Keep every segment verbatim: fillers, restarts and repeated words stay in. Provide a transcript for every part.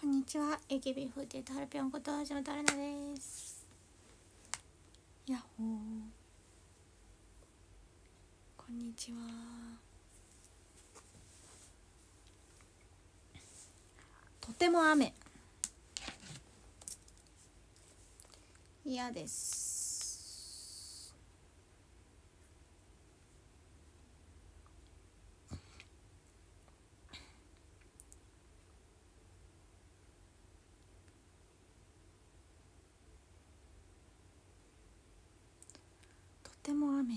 こんにちは。エーケービーフォーティーエイト ハルピョンこと橋本アルナです。やっほー。こんにちは。とても雨。嫌です。とても雨です。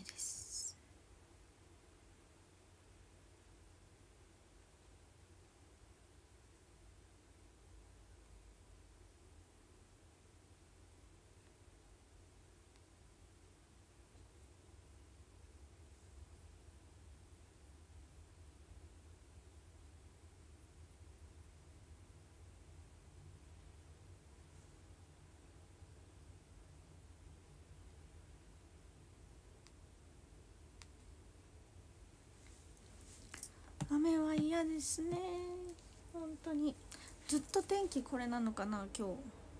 雨は嫌ですね。本当にずっと天気これなのかな今日。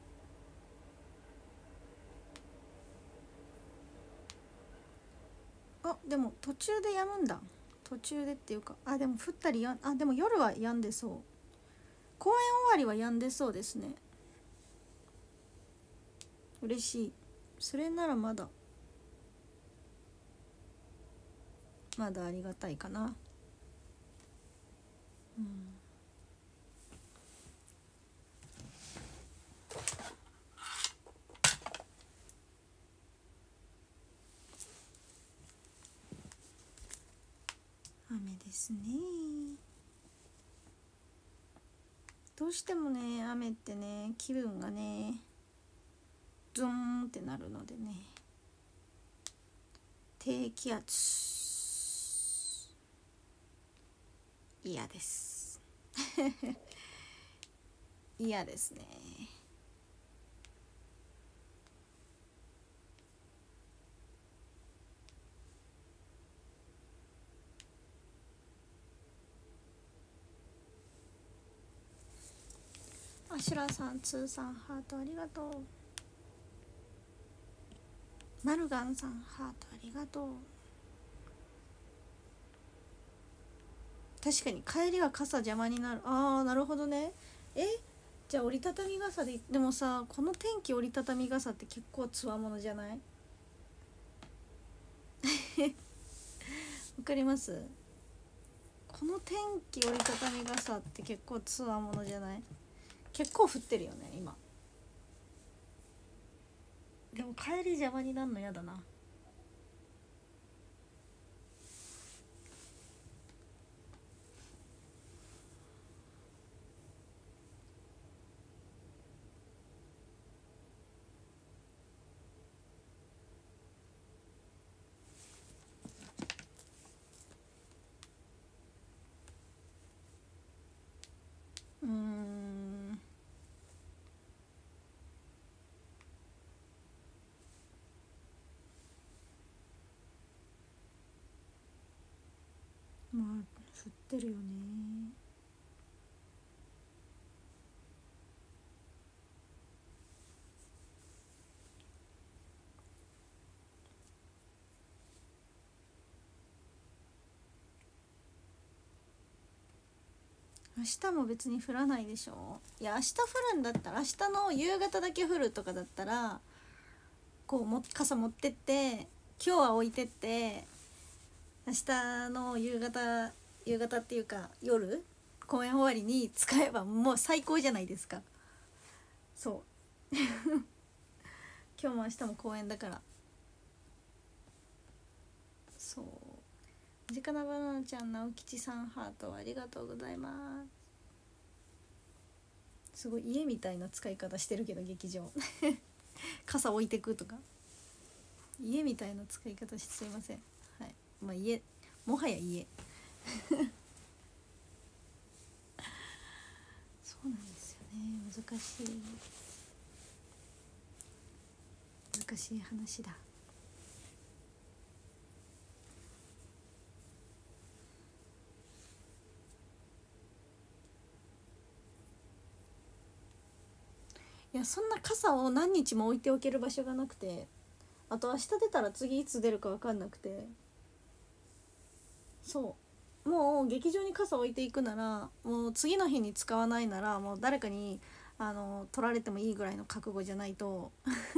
あ、でも途中で止むんだ。途中でっていうか、あ、でも降ったりやん、あ、でも夜は止んでそう。公演終わりは止んでそうですね。嬉しい。それならまだまだありがたいかな。うん、雨ですね。どうしてもね、雨ってね、気分がねズーンってなるのでね。低気圧嫌です嫌ですね。あしらさん、つーさん、ハートありがとう。マルガンさん、ハートありがとう。確かに帰りは傘邪魔になる。あー、なるほどね。え、じゃあ折りたたみ傘で。でもさ、この天気折りたたみ傘って結構つわものじゃない？わかります？この天気折りたたみ傘って結構つわものじゃない？結構降ってるよね今。でも帰り邪魔になるのやだな。うーん、まあ降ってるよね。明日も別に降らないでしょ。いや、明日降るんだったら、明日の夕方だけ降るとかだったらこうも傘持ってって、今日は置いてって、明日の夕方夕方っていうか夜公演終わりに使えばもう最高じゃないですか。そう今日も明日も公演だから。そう。じかなバナナちゃん、直吉さん、ハートありがとうございます。すごい家みたいな使い方してるけど劇場傘置いてくとか家みたいな使い方してすいません。はい、まあ家、もはや家そうなんですよね。難しい難しい話だ。 いやそんな傘を何日も置いておける場所がなくて、あと明日出たら次いつ出るか分かんなくて、そうもう劇場に傘置いていくならもう次の日に使わないならもう誰かにあの取られてもいいぐらいの覚悟じゃないと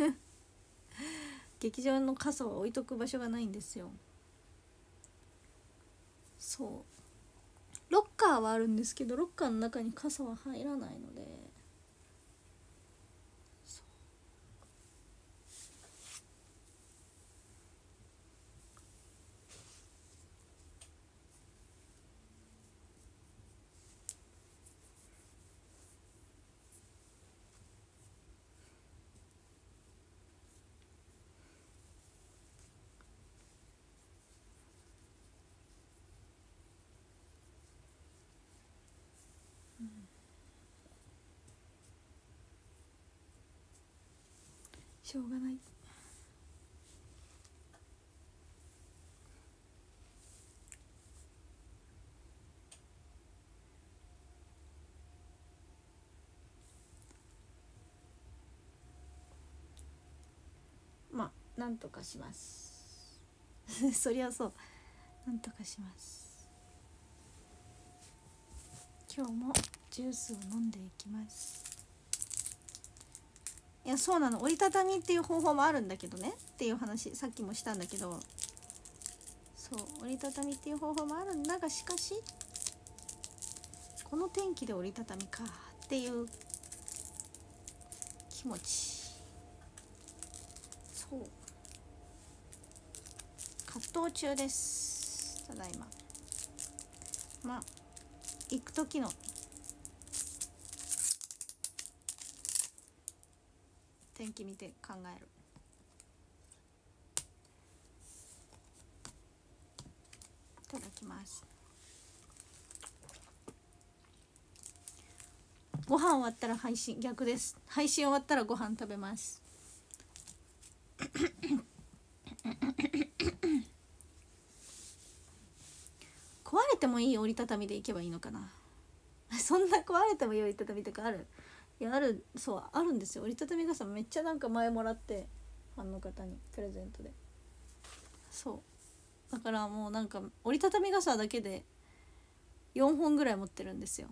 劇場の傘を置いとく場所がないんですよ。そうロッカーはあるんですけどロッカーの中に傘は入らないので、しょうがない。まあなんとかしますそりゃそう、なんとかします。今日もジュースを飲んでいきます。いやそうなの、折りたたみっていう方法もあるんだけどねっていう話さっきもしたんだけど、そう折りたたみっていう方法もあるんだが、しかしこの天気で折りたたみかっていう気持ち、そう葛藤中です。ただいままあ行く時の天気見て考える。いただきます。ご飯終わったら配信、逆です。配信終わったらご飯食べます。壊れてもいい折りたたみでいけばいいのかなそんな壊れてもいい折りたたみとかある？いやある、そうあるんですよ。折りたたみ傘めっちゃなんか前もらって、ファンの方にプレゼントで、そうだからもうなんか折りたたみ傘だけでよんほんぐらい持ってるんですよ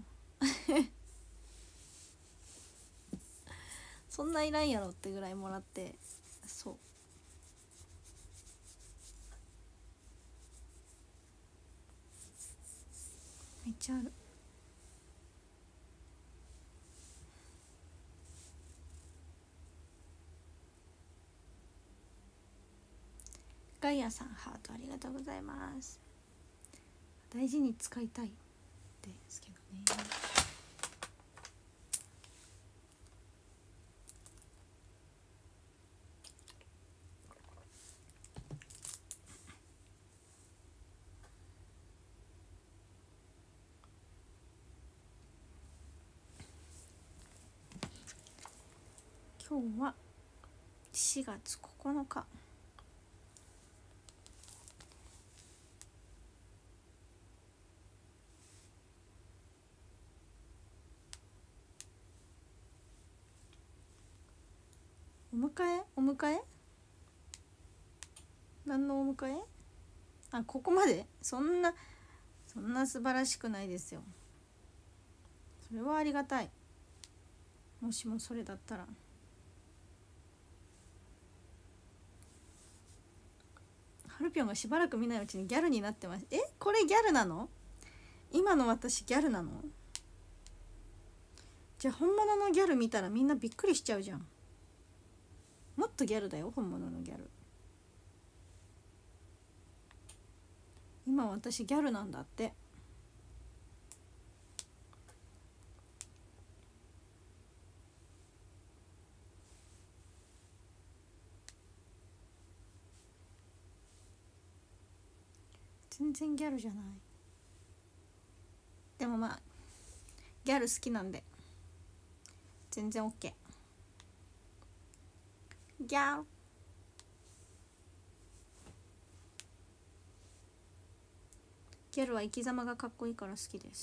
そんないらんやろってぐらいもらって、そうめっちゃある。ガイアさんハートありがとうございます。大事に使いたいですけどね。今日はしがつここのか。お迎えお迎え何のお迎え？あ、ここまでそんなそんな素晴らしくないですよ。それはありがたい。もしもそれだったら。ハルピョンがしばらく見ないうちにギャルになってます。え、これギャルなの？今の私ギャルなの？じゃあ本物のギャル見たらみんなびっくりしちゃうじゃん。もっとギャルだよ、本物のギャル。今私ギャルなんだって。全然ギャルじゃない。でもまあギャル好きなんで全然 OK。 ギャルギャルは生き様がかっこいいから好きです。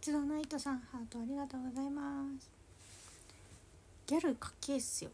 鉄道ナイトさんハートありがとうございます。ギャルかっけえっすよ。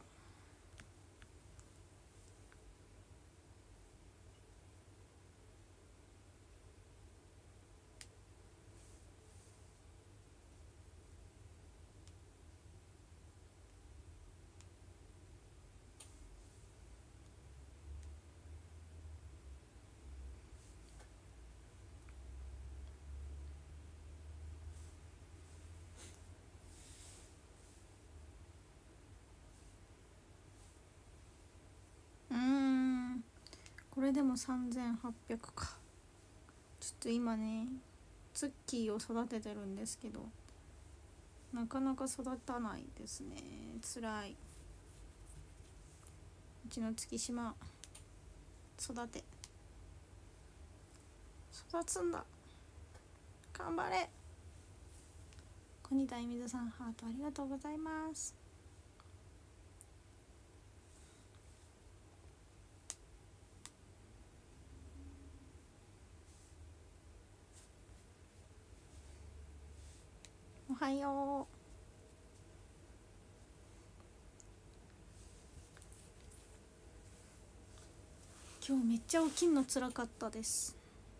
うーんこれでもさんぜんはっぴゃくか。ちょっと今ねツッキーを育ててるんですけど、なかなか育たないですね。つらい。うちの月島育て育つんだ。頑張れ。小仁田井水さんハートありがとうございます。おはよう。今日めっちゃ起きんのつらかったです。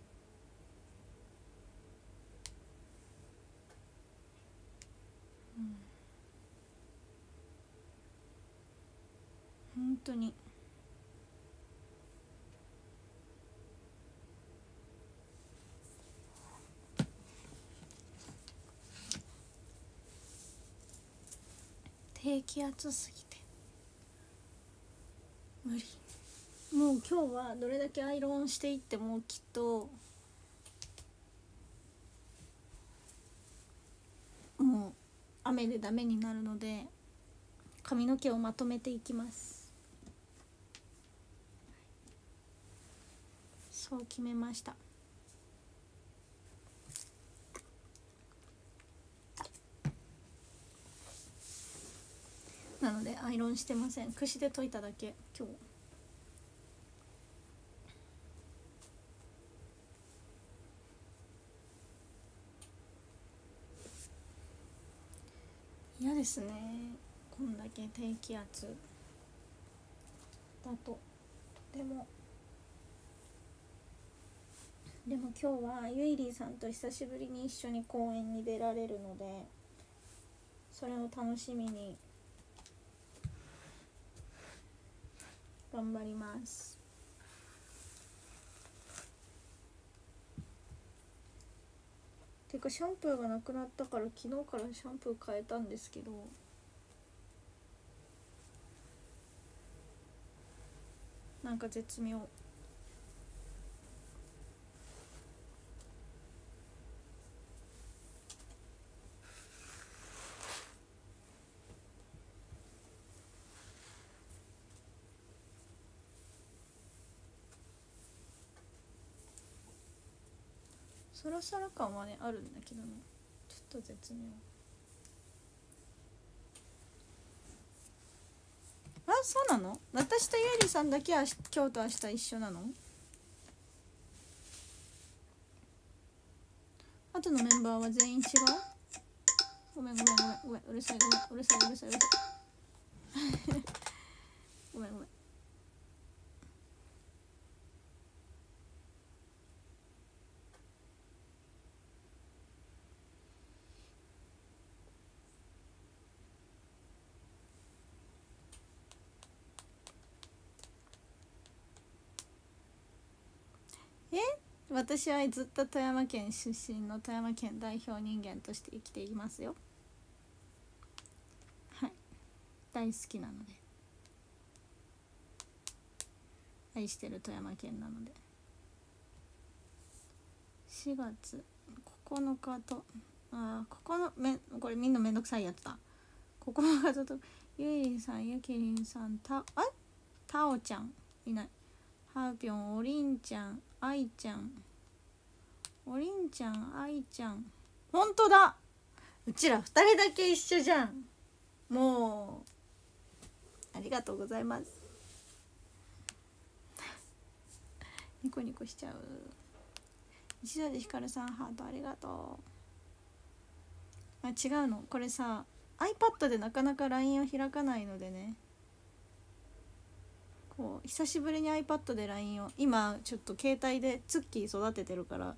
うん、本当に低気圧すぎて無理。もう今日はどれだけアイロンしていってもきっともう雨でダメになるので髪の毛をまとめていきます。そう決めました。なのでアイロンしてません。櫛で解いただけ今日。嫌ですね、こんだけ低気圧だと。でもでも今日はゆいりーさんと久しぶりに一緒に公園に出られるので、それを楽しみに頑張ります。てかシャンプーがなくなったから昨日からシャンプー変えたんですけど、なんか絶妙。サラサラ感はねあるんだけどね、ちょっと絶妙。あ、そうなの？私とゆいりさんだけは今日と明日一緒なの？あとのメンバーは全員違う？ごめんごめんごめんごめん、うるさいごめん、うるさいうるさいうるさいごめんごめん。え？私はずっと富山県出身の富山県代表人間として生きていますよ。はい、大好きなので、愛してる富山県なので。しがつここのかと、あ、ここのめこれみんなめんどくさいやつだ。ここのかとゆいりんさん、ゆきりんさん、たあたおちゃんいない、はうぴょん、おりんちゃん、あいちゃん、おりんちゃん、あいちゃん、ほんとだ、うちらふたりだけ一緒じゃん。もうありがとうございます。ニコニコしちゃう。石崎ひかるさんハートありがとう。 あ、違うの、これさ iPad でなかなか ライン を開かないのでね、こう久しぶりに iPad で ライン を、今ちょっと携帯でツッキー育ててるから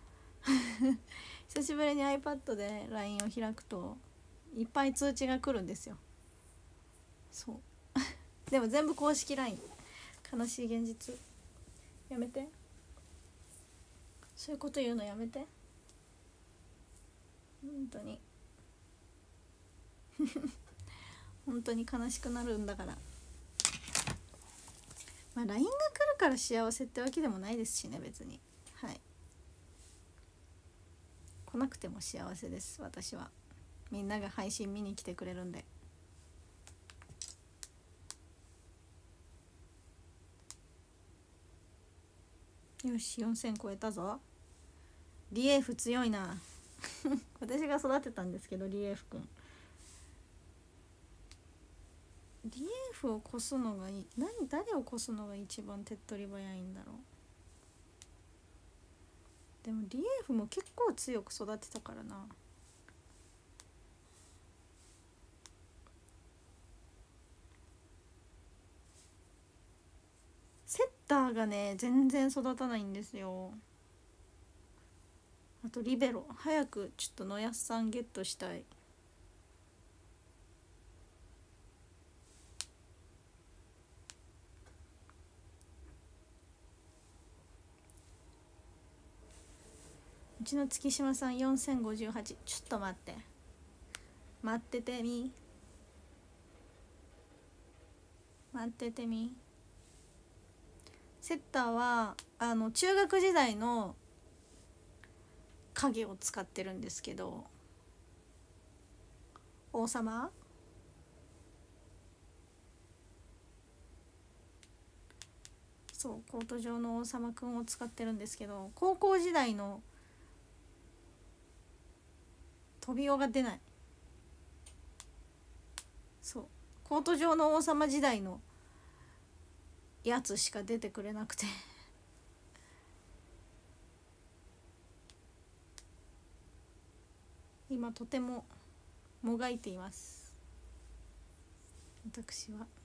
久しぶりに iPad で ライン を開くといっぱい通知が来るんですよ。そうでも全部公式 ライン。 悲しい現実。やめて、そういうこと言うのやめて、本当に本当に悲しくなるんだから。まあ ライン が来るから幸せってわけでもないですしね、別に。はい、来なくても幸せです、私は。みんなが配信見に来てくれるんで。よし、よんせん超えたぞ。リエーフ強いな私が育てたんですけど、リエーフくん。リエーフを越すのがいい。何、誰を越すのが一番手っ取り早いんだろう。でもリエーフも結構強く育てたからな。セッターがね全然育たないんですよ。あとリベロ、早くちょっと野安さんゲットしたい。うちの月島さんよんせんごじゅうはち。ちょっと待って待っててみ待っててみ。セッターはあの中学時代の影を使ってるんですけど、王様、そうコート上の王様くんを使ってるんですけど、高校時代の飛びようが出ない。そうコート上の王様時代のやつしか出てくれなくて今とてももがいています、私は。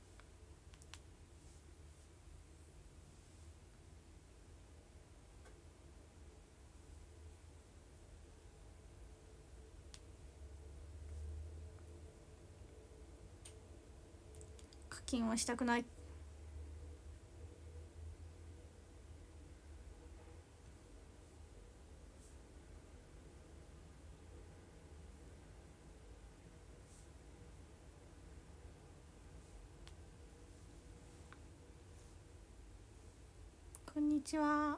課金はしたくない。こんにちは。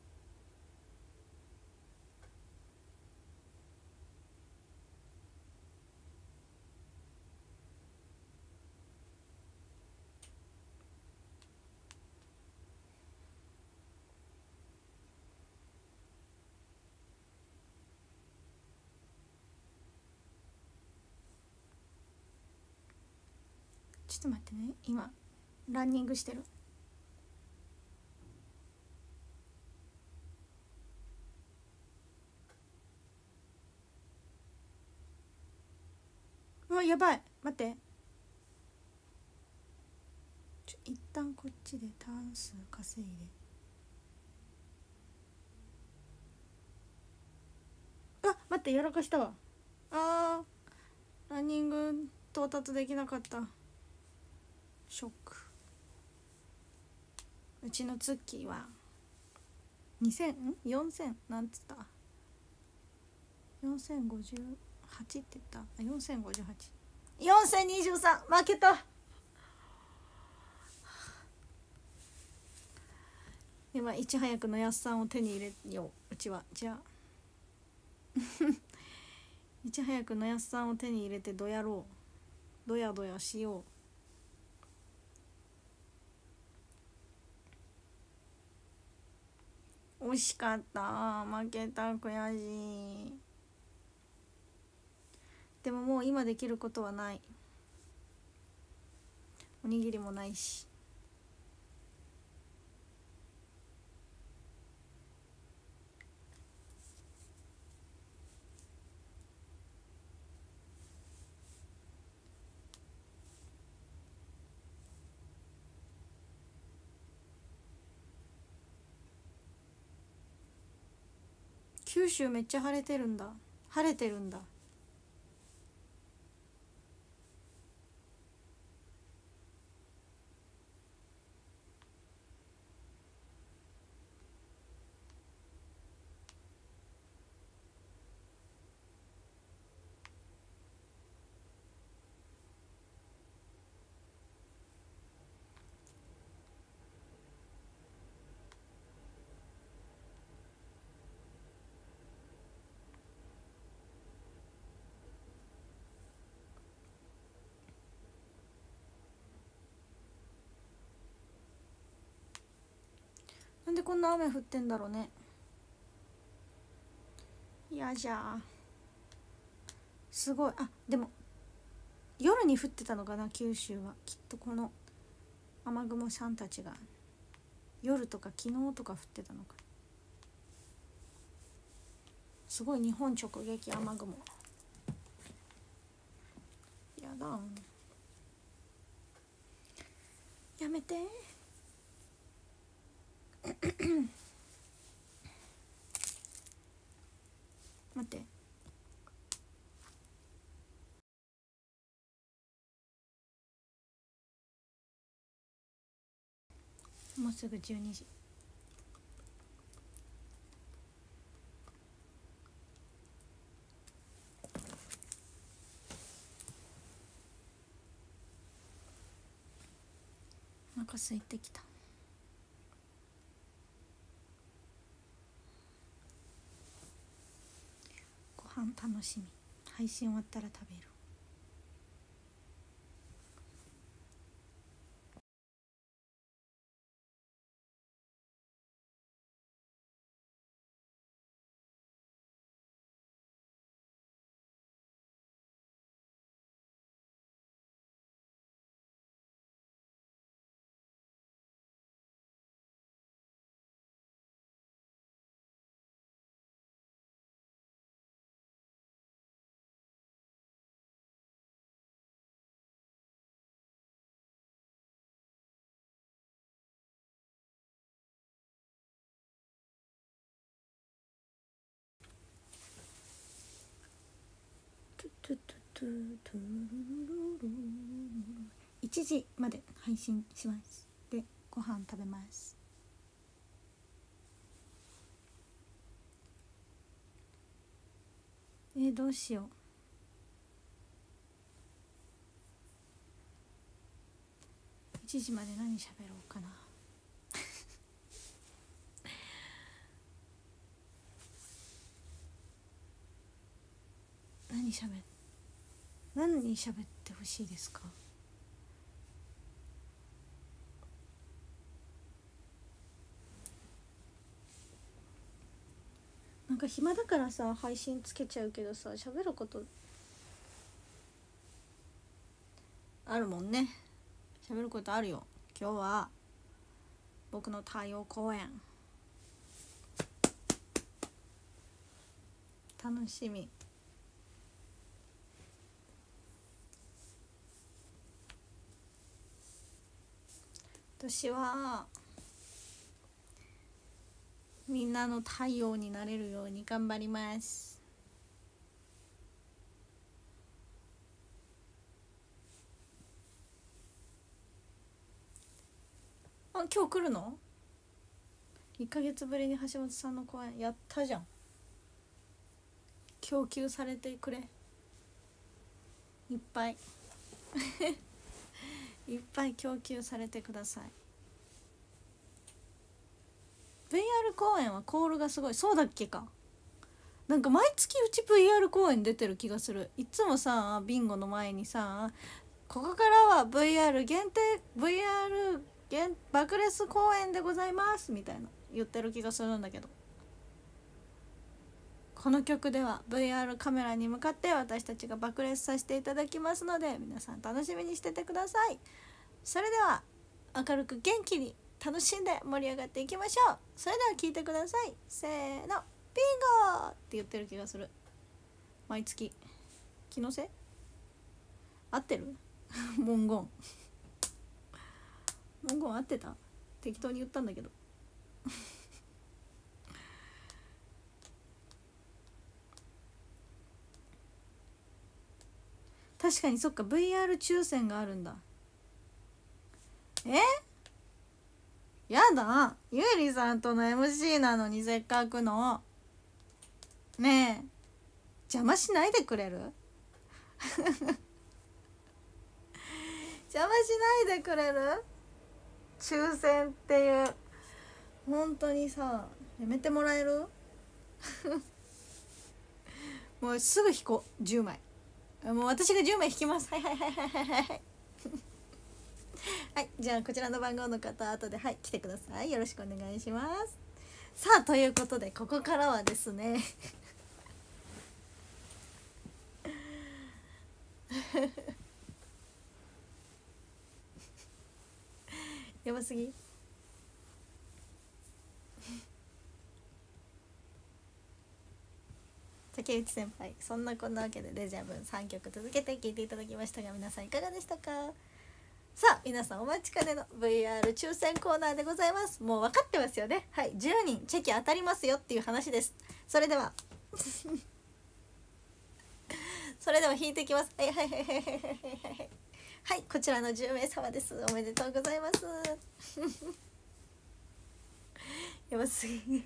ちょっと待ってね、今ランニングしてる。うわやばい、待って、ちょ一旦こっちでターン数稼いで。あ、待って、やらかしたわ。あー、ランニング到達できなかった。ショック。うちのツッキーはにせんんよんせんなんつった、よんせんごじゅうはちって言った。よんせんごじゅうはち、よんせんにじゅうさん、負けた。今いち早くのやすさんを手に入れよう。うちはじゃあいち早くのやすさんを手に入れてどやろう、どやどやしよう。惜しかった、負けた、悔しい。でももう今できることはない。おにぎりもないし。 九州めっちゃ晴れてるんだ。晴れてるんだ。なんでこんな雨降ってんだろうね。いやじゃあすごい。あ、でも夜に降ってたのかな、九州は。きっとこの雨雲さんたちが夜とか昨日とか降ってたのかな。すごい日本直撃雨雲。やだん、やめて待って、もうすぐじゅうにじ。お腹空いてきた。ご飯楽しみ。配信終わったら食べる。いちじまで配信します。で、ご飯食べます。えー、どうしよう。いちじまで何喋ろうかな。何喋何に喋ってほしいですか。なんか暇だからさ配信つけちゃうけどさ、喋ることあるもんね。喋ることあるよ。今日は僕の太陽公演楽しみ。私はみんなの太陽になれるように頑張ります。あ、今日来るの？いっかげつぶりに橋本さんの公演やったじゃん。供給されてくれ。いっぱいいっぱい供給されてください。 ブイアール 公演はコールがすごい。そうだっけか。なんか毎月うち ブイアール 公演出てる気がする。いつもさビンゴの前にさ、ここからは ブイアール 限定 ブイアール 限爆レス公演でございますみたいな言ってる気がするんだけど、この曲では ブイアール カメラに向かって私たちが爆裂させていただきますので、皆さん楽しみにしててください。それでは明るく元気に楽しんで盛り上がっていきましょう。それでは聴いてください。せーの、ビンゴって言ってる気がする。毎月。気のせい？合ってる？文言文言合ってた？適当に言ったんだけど確かにそっか ブイアール 抽選があるんだ。えやだ、ゆうりさんとの エムシー なのにせっかくの。ねえ邪魔しないでくれる邪魔しないでくれる。抽選っていう本当にさやめてもらえるもうすぐ引こうじゅうまい。もう私がじゅうまい引きます。はいはいはいはいはいはいはい、じゃあこちらの番号の方後ではい来てください。よろしくお願いします。さあということでここからはですねやばすぎ竹内先輩、そんなこんなわけでデジャブさんきょく続けて聴いていただきましたが、皆さんいかがでしたか。さあ皆さんお待ちかねの ブイアール 抽選コーナーでございます。もう分かってますよね。はい、じゅうにんチェキ当たりますよっていう話です。それではそれでは引いていきます。はいはいはいはいはいはいはいはい、こちらのじゅうめいさまです。おめでとうございますやばすぎ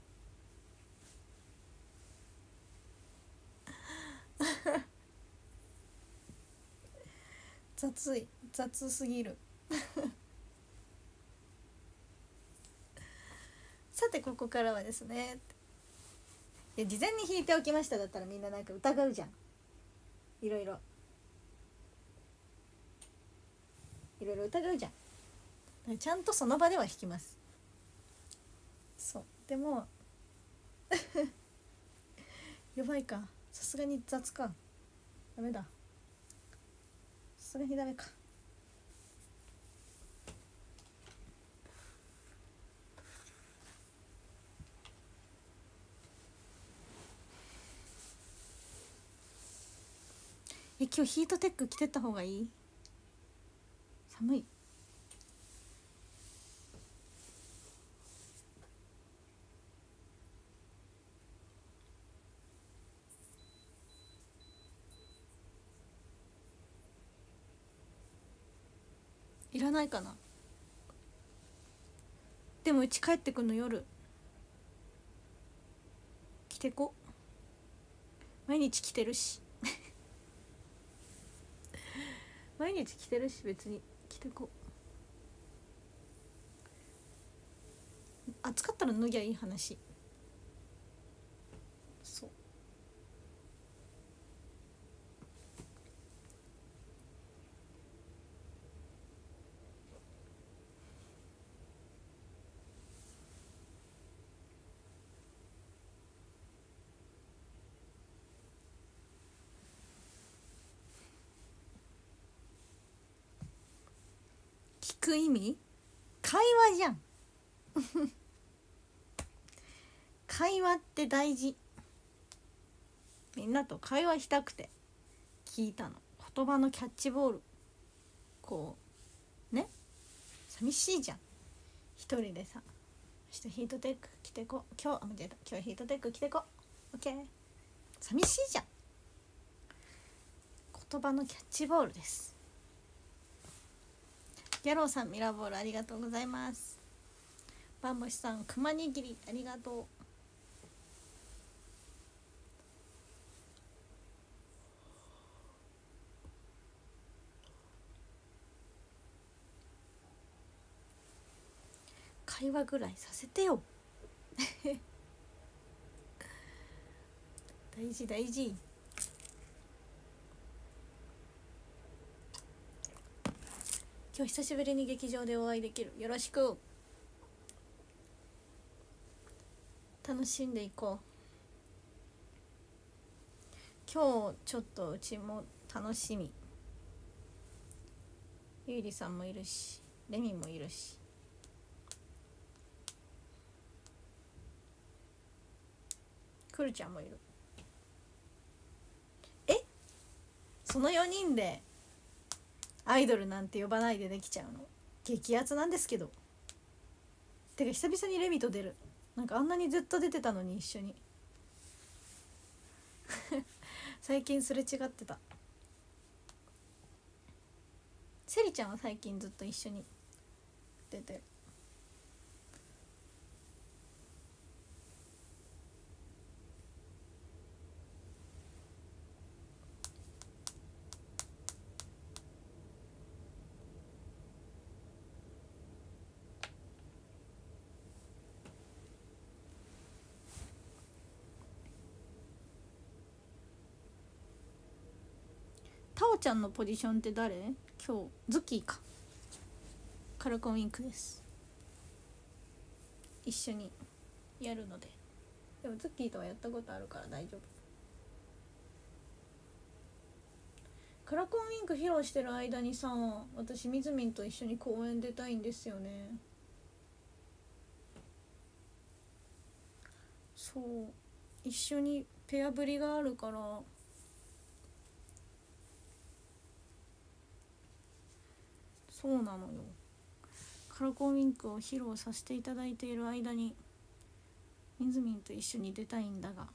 雑い雑すぎるさてここからはですね、いや事前に引いておきましただったらみんななんか疑うじゃん。いろいろいろいろ疑うじゃん。ちゃんとその場では引きます。そうでもやばいか、さすがに雑か、ダメだ、さすがにダメか。え今日ヒートテック着てった方がいい？寒い？いらないかな。でもうち帰ってくんの夜。着てこ、毎日着てるし毎日着てるし別に着てこ。暑かったら脱ぎゃいい話。そう聞く意味会話じゃん会話って大事。みんなと会話したくて聞いたの。言葉のキャッチボール。こうね、寂しいじゃん一人でさ。明日ヒートテック着てこ、今日あ間違えた、今日ヒートテック着てこ、オッケー。寂しいじゃん。言葉のキャッチボールです。ギャローさんミラーボールありがとうございます。バンボシさん熊握りありがとう。会話ぐらいさせてよ大事大事。今日久しぶりに劇場でお会いできる。よろしく。楽しんでいこう。今日ちょっとうちも楽しみ。ゆいりさんもいるしレミもいるし、くるちゃんもいる。えそのよにんでアイドルなんて呼ばないでできちゃうの激アツなんですけど。てか久々にレミと出る。なんかあんなにずっと出てたのに一緒に最近すれ違ってた。 セリちゃんは最近ずっと一緒に出てる。タオちゃんのポジションって誰？今日ズッキーか。カルコンウィンクです。一緒にやるので。でもズッキーとはやったことあるから大丈夫。カラコンウィンク披露してる間にさ、私みずみんと一緒に公演出たいんですよね。そう一緒にペアぶりがあるから。そうなのよ。カラコンウィンクを披露させていただいている間にみずみんと一緒に出たいんだが、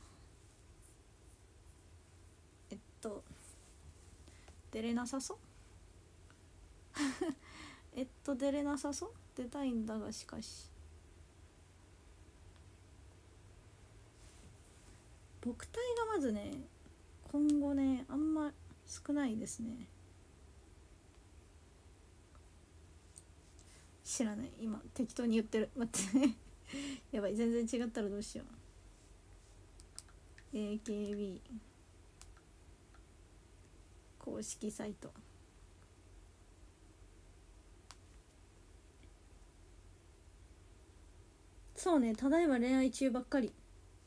えっと出れなさそうえっと出れなさそう出たいんだが、しかし母体がまずね今後ねあんま少ないですね。知らない、今適当に言ってる。待ってやばい、全然違ったらどうしよう。 エーケービー 公式サイト。そうね、ただいま恋愛中ばっかり。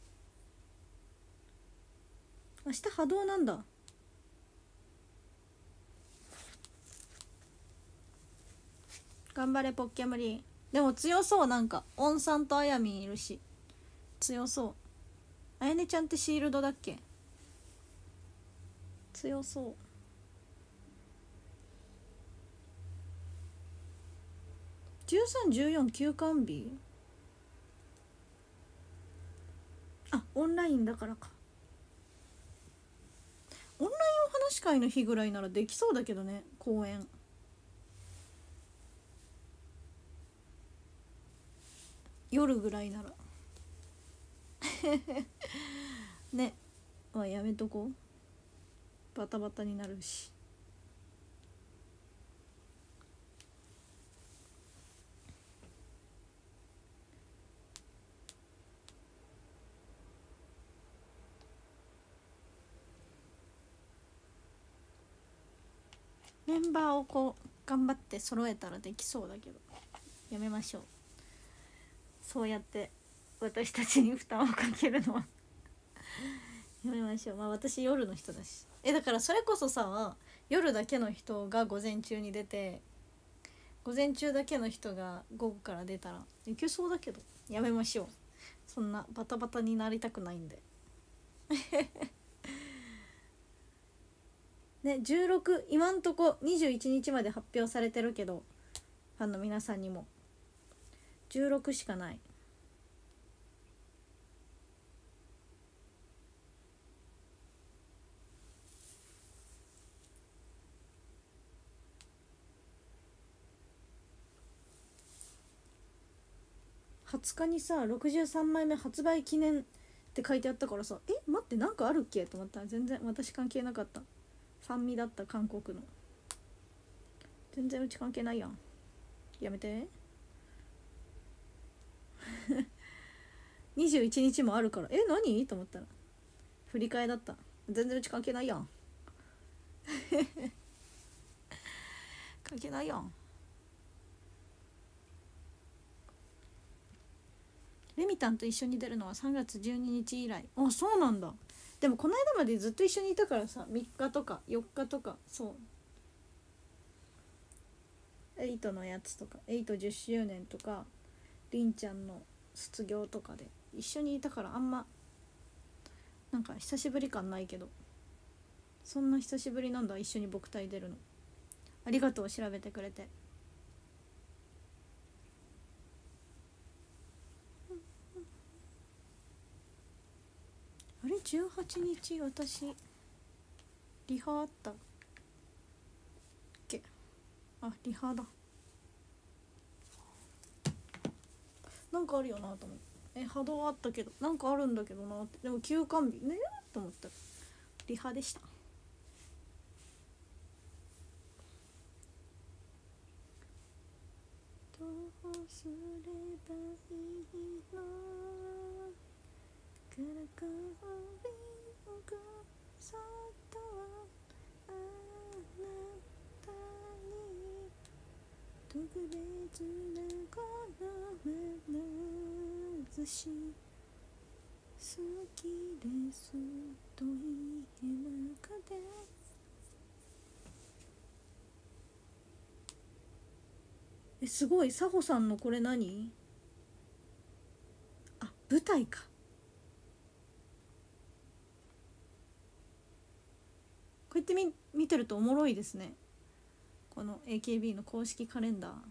明日波動なんだ。頑張れポッキャムリ。でも強そう、なんかオンさんとあやみんいるし強そう。あやねちゃんってシールドだっけ？強そう。じゅうさん、じゅうよん休館日。あ、オンラインだからか。オンラインお話し会の日ぐらいならできそうだけどね、公演。夜ぐらいならね。まあやめとこう、バタバタになるし。メンバーをこう頑張って揃えたらできそうだけどやめましょう。そうやって私たちに負担をかけるのはやめましょう。まあ私夜の人だし。えだからそれこそさ、夜だけの人が午前中に出て午前中だけの人が午後から出たらいけそうだけどやめましょう。そんなバタバタになりたくないんでね。じゅうろく今んとこにじゅういちにちまで発表されてるけど、ファンの皆さんにもじゅうろくしかない。はつかにさろくじゅうさんまいめ発売記念って書いてあったからさ、え待ってなんかあるっけと思ったら全然私関係なかった。ファンミだった。韓国の。全然うち関係ないやん。やめてにじゅういちにちもあるからえ何と思ったら振り替えだった。全然うち関係ないやん関係ないやん。レミタンと一緒に出るのはさんがつじゅうににち以来。あ、そうなんだ。でもこの間までずっと一緒にいたからさ、みっかとかよっかとか。そうエイトのやつとかエイトじゅっしゅうねんとかりんちゃんの卒業とかで一緒にいたから、あんまなんか久しぶり感ないけど、そんな久しぶりなんだ一緒に母体出るの。ありがとう調べてくれて。あれじゅうはちにち私リハあったっけ。 あ、リハだ。なんかあるよなと思って、え波動あったけどなんかあるんだけどなって、でも休館日ねと思ったらリハでした。どうすればいいのからかびくさったはあなたに特別なこの眼差し好きですと言えなくて、えすごい。佐穂さんのこれ何？あ、舞台か。こうやってみ見てるとおもろいですね、この エーケービー の公式カレンダー。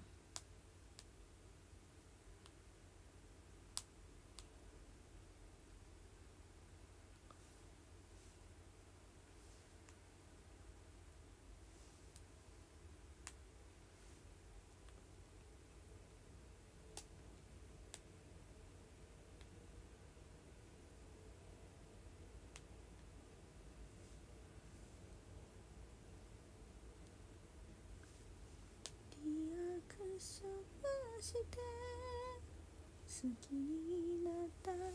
リアクションして好きになったら。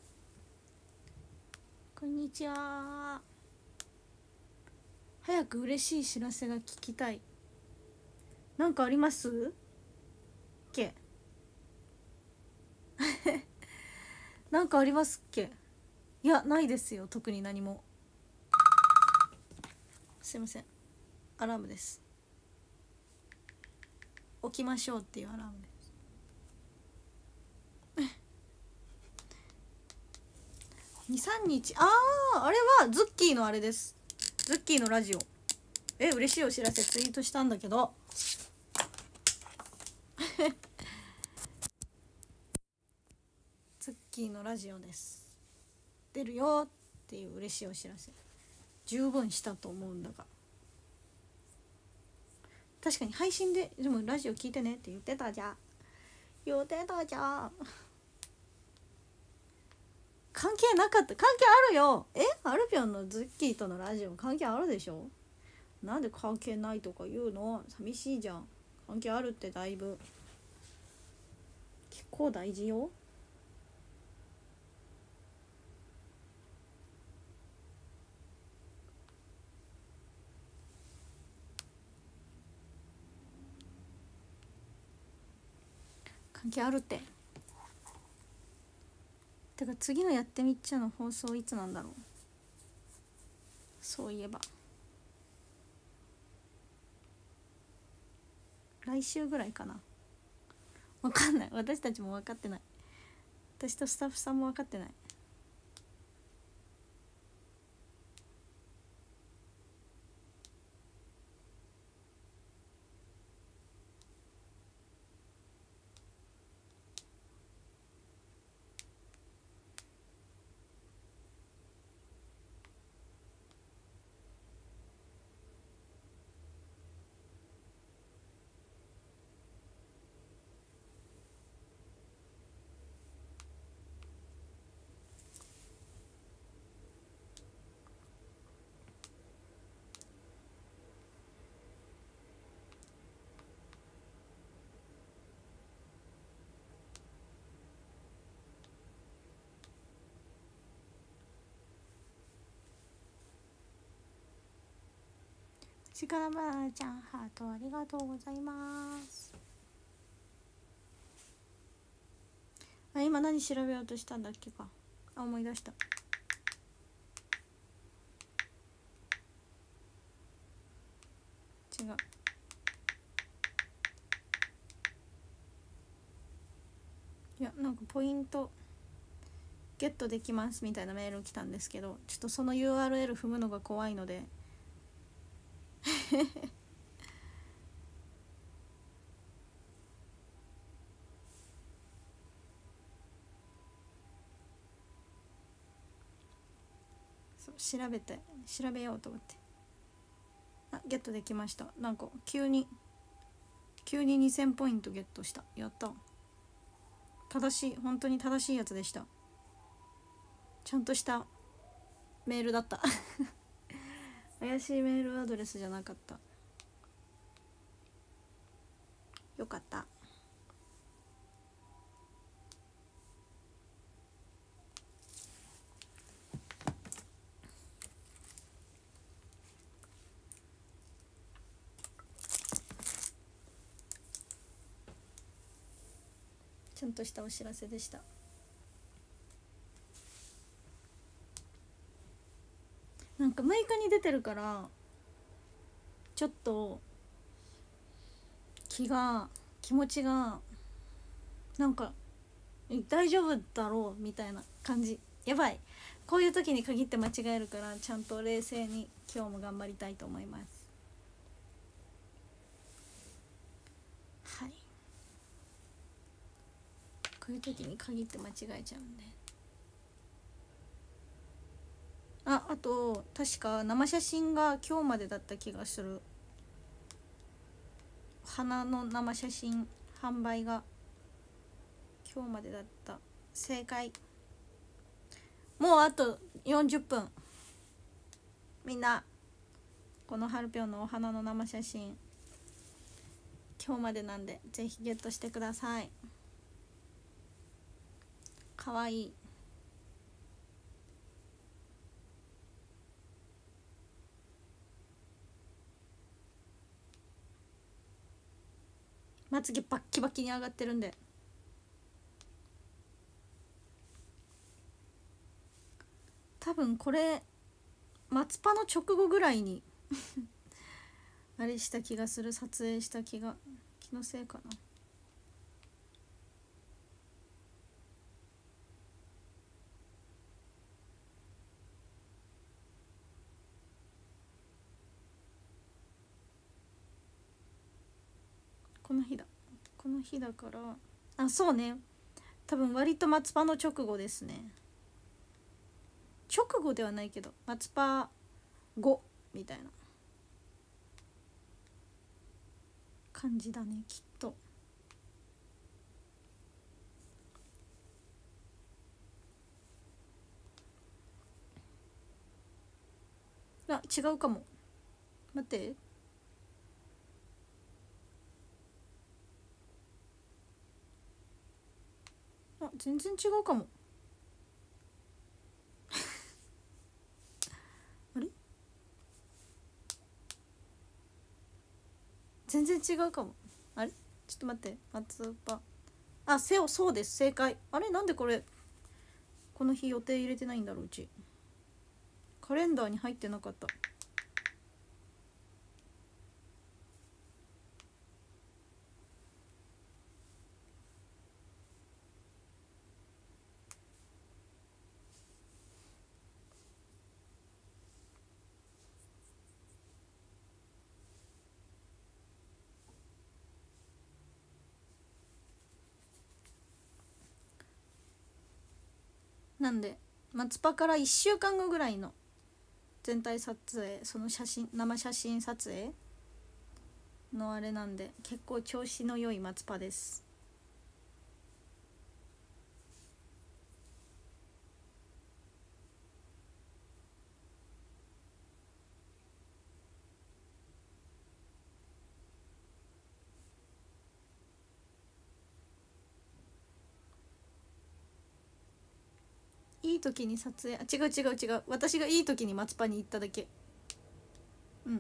こんにちは。早く嬉しい知らせが聞きたい。なんかありますっけ？なんかありますっけ？いや、ないですよ、特に何も。すいません、アラームです。起きましょうっていうアラームです。にさんにち、あああれはズッキーのあれです。ズッキーのラジオ。え、嬉しいお知らせツイートしたんだけどズッキーのラジオです、出るよっていう嬉しいお知らせ十分したと思うんだが、確かに配信ででもラジオ聞いてねって言ってたじゃん言ってたじゃん。関係なかった。関係あるよ。え、アルピョンのズッキーとのラジオ関係あるでしょ。なんで関係ないとか言うの？寂しいじゃん。関係あるって。だいぶ結構大事よ。関係あるって。てか次のやってみっちゃの放送いつなんだろう。そういえば来週ぐらいかな。わかんない。私たちも分かってない。私とスタッフさんも分かってない。しからばあちゃんハートありがとうございます。あ、今何調べようとしたんだっけか。あ、思い出した。違う。いや、なんかポイントゲットできますみたいなメール来たんですけど、ちょっとその ユーアールエル 踏むのが怖いのでそう調べて調べようと思って。あ、ゲットできました。なんか急に急ににせんポイントゲットした。やった。正しい、本当に正しいやつでした。ちゃんとしたメールだった怪しいメールアドレスじゃなかった。よかった。ちゃんとしたお知らせでした。なんかむいかに出てるからちょっと気が気持ちがなんか大丈夫だろうみたいな感じ。やばい、こういう時に限って間違えるから、ちゃんと冷静に今日も頑張りたいと思います。はい、こういう時に限って間違えちゃうんで。あ、あと確か生写真が今日までだった気がする。花の生写真販売が今日までだった。正解。もうあとよんじゅっぷん。みんなこのはるぴょんのお花の生写真今日までなんで、ぜひゲットしてください。かわいい。まつげバッキバキに上がってるんで。多分これ松パの直後ぐらいにあれした気がする。撮影した気が、気のせいかな。この日だ、この日だから、あ、そうね、多分割と松パの直後ですね。直後ではないけど松パ後みたいな感じだね、きっと。あ、違うかも。待って、あ、全然違うかもあれ、全然違うかも。あれ、ちょっと待って、松パ、あ、せお、そうです、正解。あれ、なんでこれこの日予定入れてないんだろう。うちカレンダーに入ってなかった。なんで松パからいっしゅうかんごぐらいの全体撮影、その写真、生写真撮影のあれなんで、結構調子の良い松パです。いい時に撮影、あ、違う違う違う、私がいい時に松パに行っただけ。うん、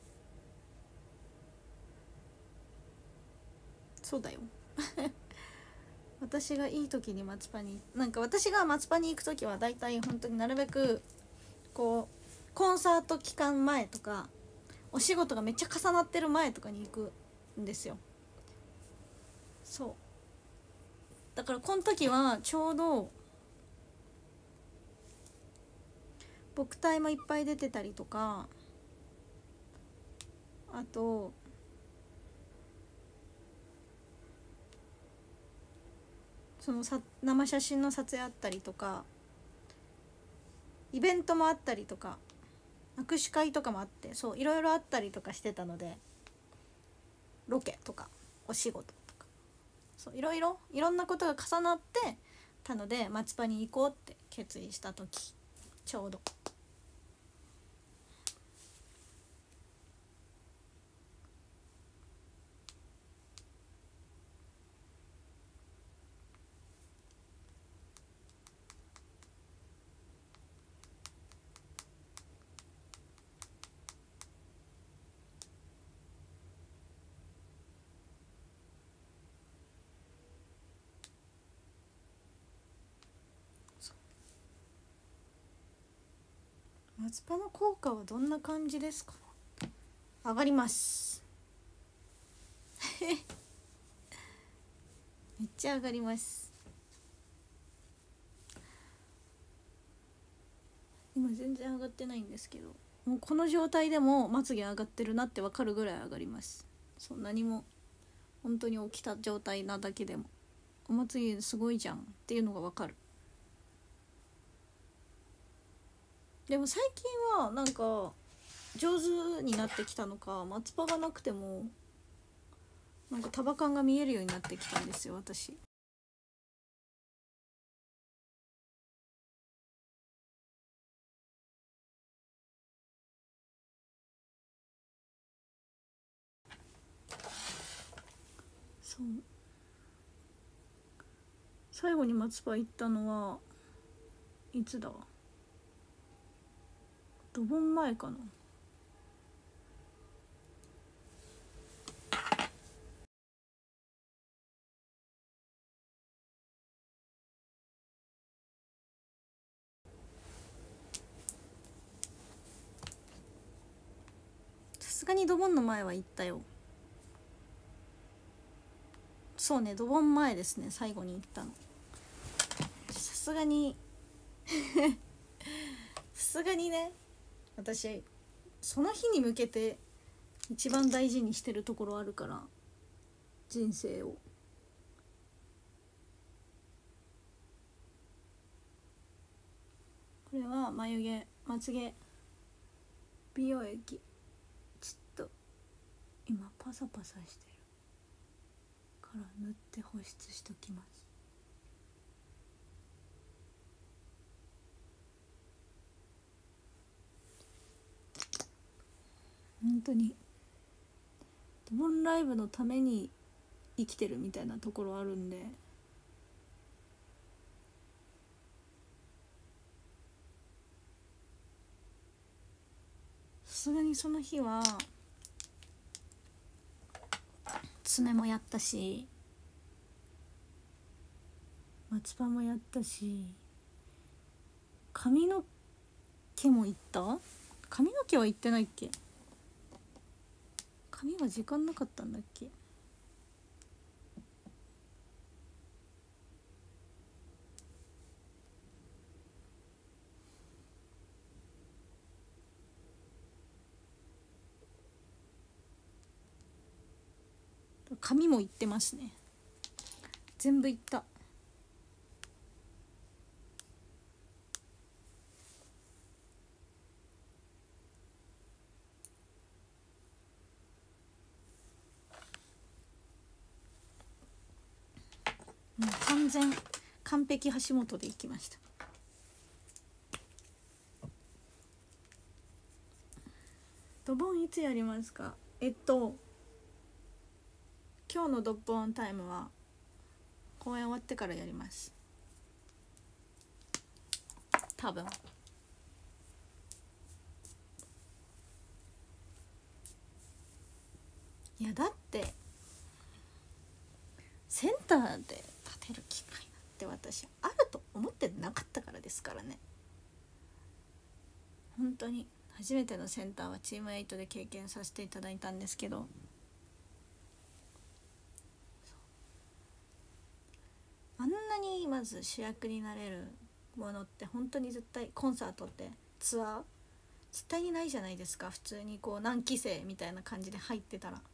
そうだよ私がいい時に松パに、なんか私が松パに行く時はだいたい本当になるべくこうコンサート期間前とかお仕事がめっちゃ重なってる前とかに行くんですよ。そうだからこの時はちょうど僕隊もいっぱい出てたりとか、あとそのさ生写真の撮影あったりとか、イベントもあったりとか、握手会とかもあって、そういろいろあったりとかしてたので、ロケとかお仕事とか、そういろいろいろんなことが重なってたので、松葉に行こうって決意した時ちょうど。松葉の効果はどんな感じですか？上がりますめっちゃ上がります。今全然上がってないんですけど、もうこの状態でもまつげ上がってるなって分かるぐらい上がります。そんなにも本当に起きた状態なだけでもおまつげすごいじゃんっていうのが分かる。でも最近はなんか上手になってきたのか、松葉がなくてもなんか束感が見えるようになってきたんですよ私。そう最後に松葉行ったのはいつだ、ドボン前かな。さすがにドボンの前は行ったよ。そうね、ドボン前ですね最後に行ったの。さすがにさすがにね、私その日に向けて一番大事にしてるところあるから、人生を。これは眉毛まつげ美容液、ちょっと今パサパサしてるから塗って保湿しときます。本当にドボンライブのために生きてるみたいなところあるんで、さすがにその日は爪もやったし松葉もやったし、髪の毛もいった？髪の毛は行ってないっけ？髪は時間なかったんだっけ？髪もいってますね。全部いった。もう完全完璧橋本でいきました。ドボンいつやりますか？えっと今日のドボンタイムは公演終わってからやります多分。いやだってセンターで立てる機会なんて私あると思ってなかったからですからね。本当に初めてのセンターはチームエイトで経験させていただいたんですけど、あんなにまず主役になれるものって本当に絶対コンサートってツアー絶対にないじゃないですか。普通にこう何期生みたいな感じで入ってたら、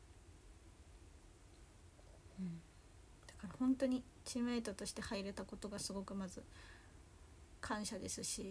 うん、だから本当にチームメイトとして入れたことがすごくまず感謝ですし、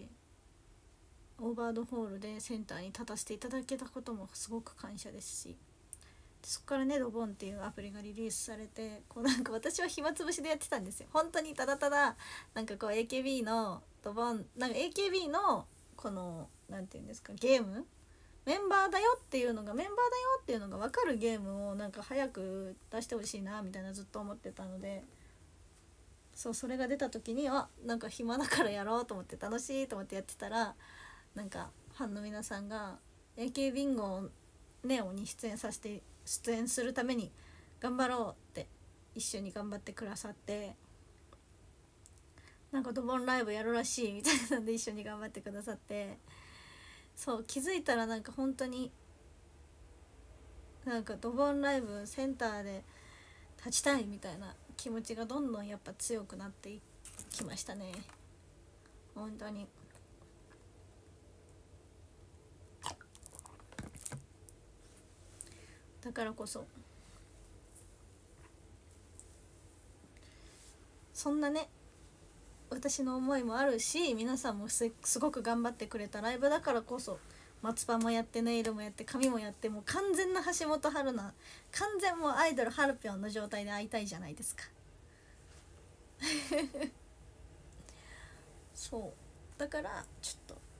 オーバードホールでセンターに立たせていただけたこともすごく感謝ですし、 そっからねドボンっていうアプリがリリースされて、こうなんか私は暇つぶしでやってたんですよ。本当にただただなんかこう エーケービー のドボンなんか エーケービー のこのなんていうんですか、ゲームメンバーだよっていうのがメンバーだよっていうのが分かるゲームをなんか早く出してほしいなみたいなずっと思ってたので、そうそれが出た時にあなんか暇だからやろうと思って楽しいと思ってやってたら、なんかファンの皆さんが エーケー ビンゴネオに出演させて出演するために頑張ろうって一緒に頑張ってくださって、なんかドボンライブやるらしいみたいなんで一緒に頑張ってくださって、そう気づいたらなんか本当になんかドボンライブセンターで立ちたいみたいな気持ちがどんどんやっぱ強くなっていきましたね。本当にだからこそそんなね私の思いもあるし、皆さんも す, すごく頑張ってくれたライブだからこそ、松葉もやってネイルもやって髪もやって、もう完全な橋本春菜、完全もうアイドルハルピョンの状態で会いたいじゃないですかそうだからちょっと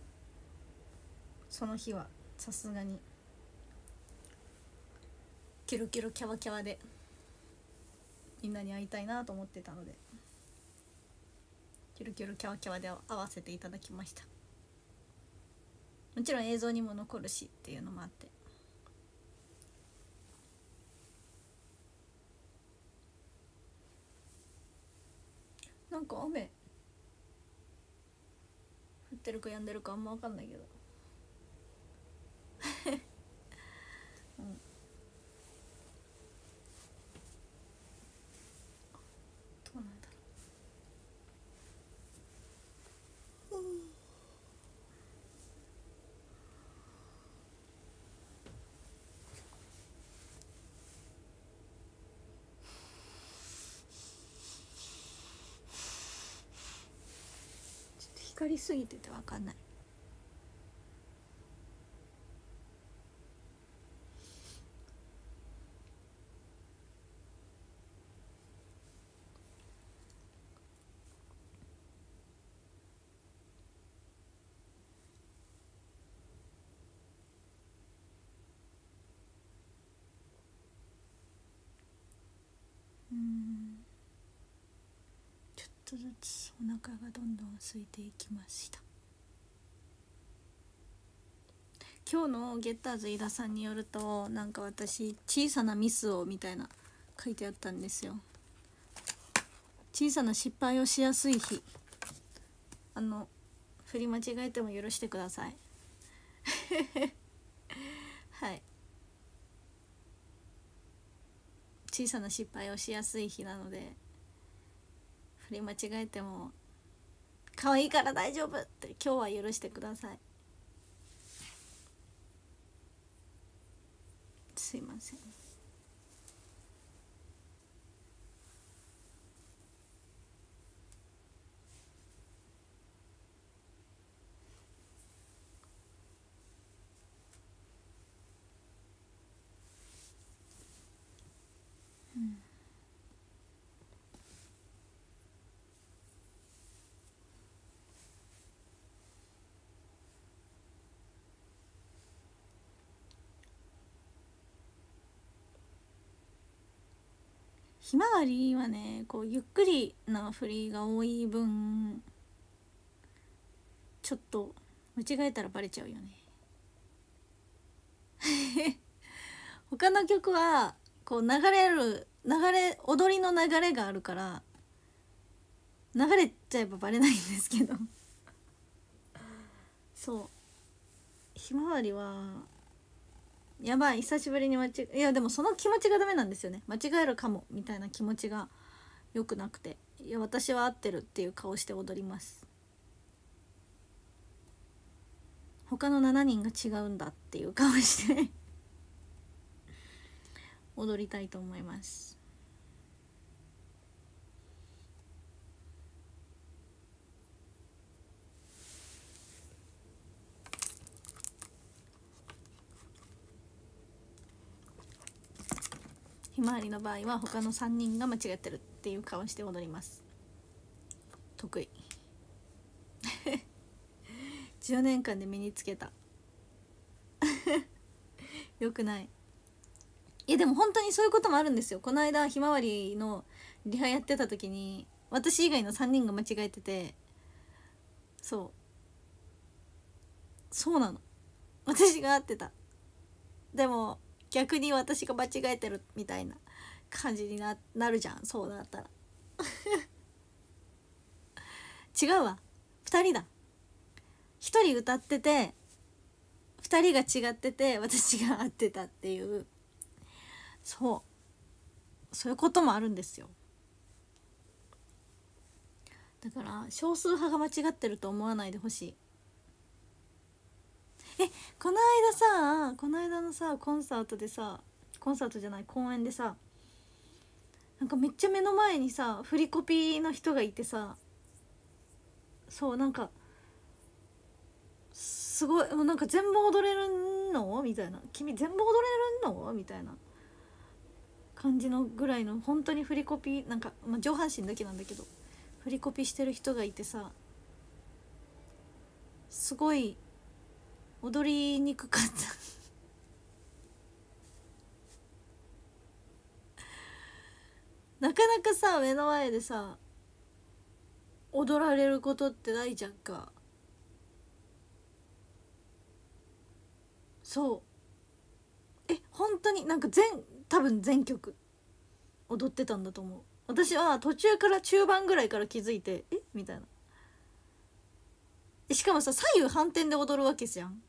その日はさすがにキュルキュルキャワキャワでみんなに会いたいなと思ってたので、キュルキュルキャワキャワで会わせていただきました。もちろん映像にも残るしっていうのもあって、なんか雨降ってるか止んでるかあんま分かんないけどうん、どうなんだろう、うん、光りすぎてて分かんない。うんちょっとずつお腹がどんどん空いていきました。今日のゲッターズ飯田さんによると、なんか私小さなミスをみたいな書いてあったんですよ。小さな失敗をしやすい日、あの振り間違えても許してくださいはい小さな失敗をしやすい日なので、振り間違えても可愛いから大丈夫って今日は許してください。すいません。うんひまわりはね、こうゆっくりな振りが多い分ちょっと間違えたらバレちゃうよね他の曲はこう流れる流れ踊りの流れがあるから流れちゃえばバレないんですけどそうひまわりはやばい久しぶりに間違いやでもその気持ちがダメなんですよね。間違えるかもみたいな気持ちが良くなくて、いや私は合ってるっていう顔して踊ります。他のしちにんが違うんだっていう顔して踊りたいと思います。 ひまわりの場合は他のさんにんが間違ってるっていう顔して踊ります。得意じゅうねんかんで身につけたよくない。いやでも本当にそういうこともあるんですよ。この間ひまわりのリハやってた時に私以外のさんにんが間違えてて、そうそうなの、私が合ってた。でも逆に私が間違えてるみたいな感じに な, なるじゃん、そうだったら違うわ、ふたりだ。ひとり歌っててふたりが違ってて私が合ってたっていう、そうそういうこともあるんですよ。だから少数派が間違ってると思わないでほしい。えこの間さこの間のさコンサートでさ、コンサートじゃない公演でさ、なんかめっちゃ目の前にさ振りコピーの人がいてさ、そうなんかすごい、もうなんか全部踊れるのみたいな、君全部踊れるのみたいな感じのぐらいの、本当に振りコピーなんか、まあ、上半身だけなんだけど振りコピーしてる人がいてさ、すごい踊りにくかったなかなかさ目の前でさ踊られることってないじゃんか。そうえ本当になんか全多分全曲踊ってたんだと思う。私は途中から中盤ぐらいから気づいてえみたいな。しかもさ左右反転で踊るわけじゃん。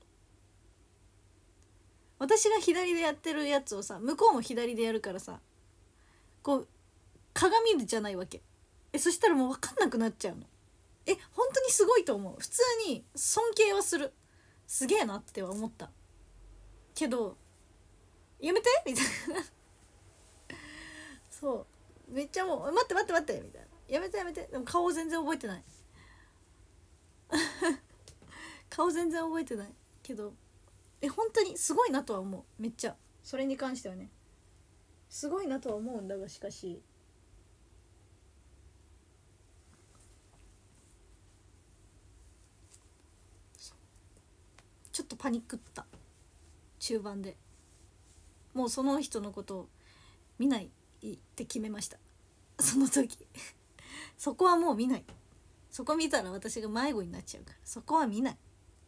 私が左でやってるやつをさ向こうも左でやるからさ、こう鏡じゃないわけ。えそしたらもう分かんなくなっちゃうの。え本当にすごいと思う。普通に尊敬はする、すげえなっては思ったけど、やめてみたいなそうめっちゃもう待って待って待ってみたいな、やめてやめて。でも顔全然覚えてない顔全然覚えてないけど、え本当にすごいなとは思う。めっちゃそれに関してはねすごいなとは思うんだが、しかしちょっとパニックった中盤で。もうその人のことを見ないって決めましたその時そこはもう見ない。そこ見たら私が迷子になっちゃうから、そこは見ない。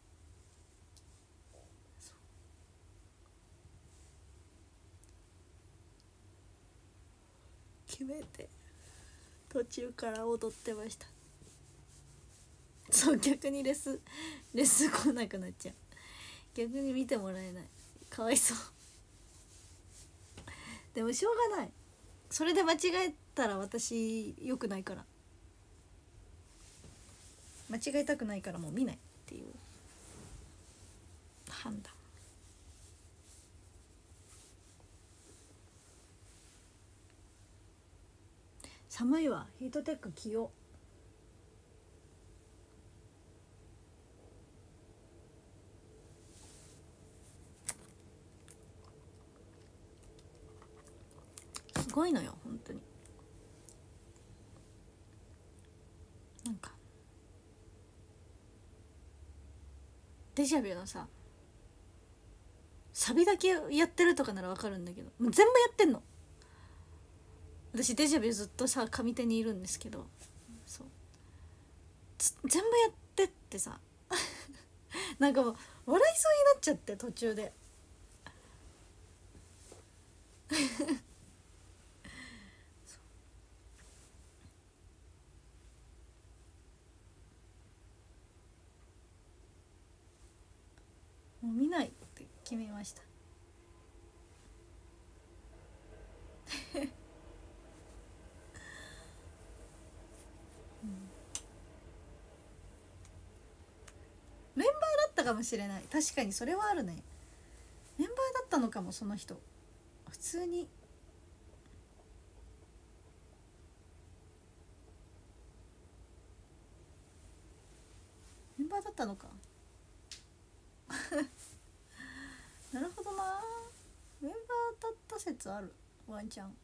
決めて途中から踊ってました。そう逆にレスレス来なくなっちゃう。逆に見てもらえない、かわいそうでもしょうがない、それで間違えたら私良くないから、間違えたくないからもう見ないっていう判断。寒いわ、ヒートテック着よう。すごいのよ本当に。なんかデジャビュのさサビだけやってるとかならわかるんだけど、もう全部やってんの。私デジャビュずっとさ上手にいるんですけど、そう全部やってってさなんかもう笑いそうになっちゃって途中でもう見ないって決めましたうん、メンバーだったかもしれない。確かにそれはあるね。メンバーだったのかもその人。普通にメンバーだったのかなるほどな、メンバーだった説ある。 ワンちゃん。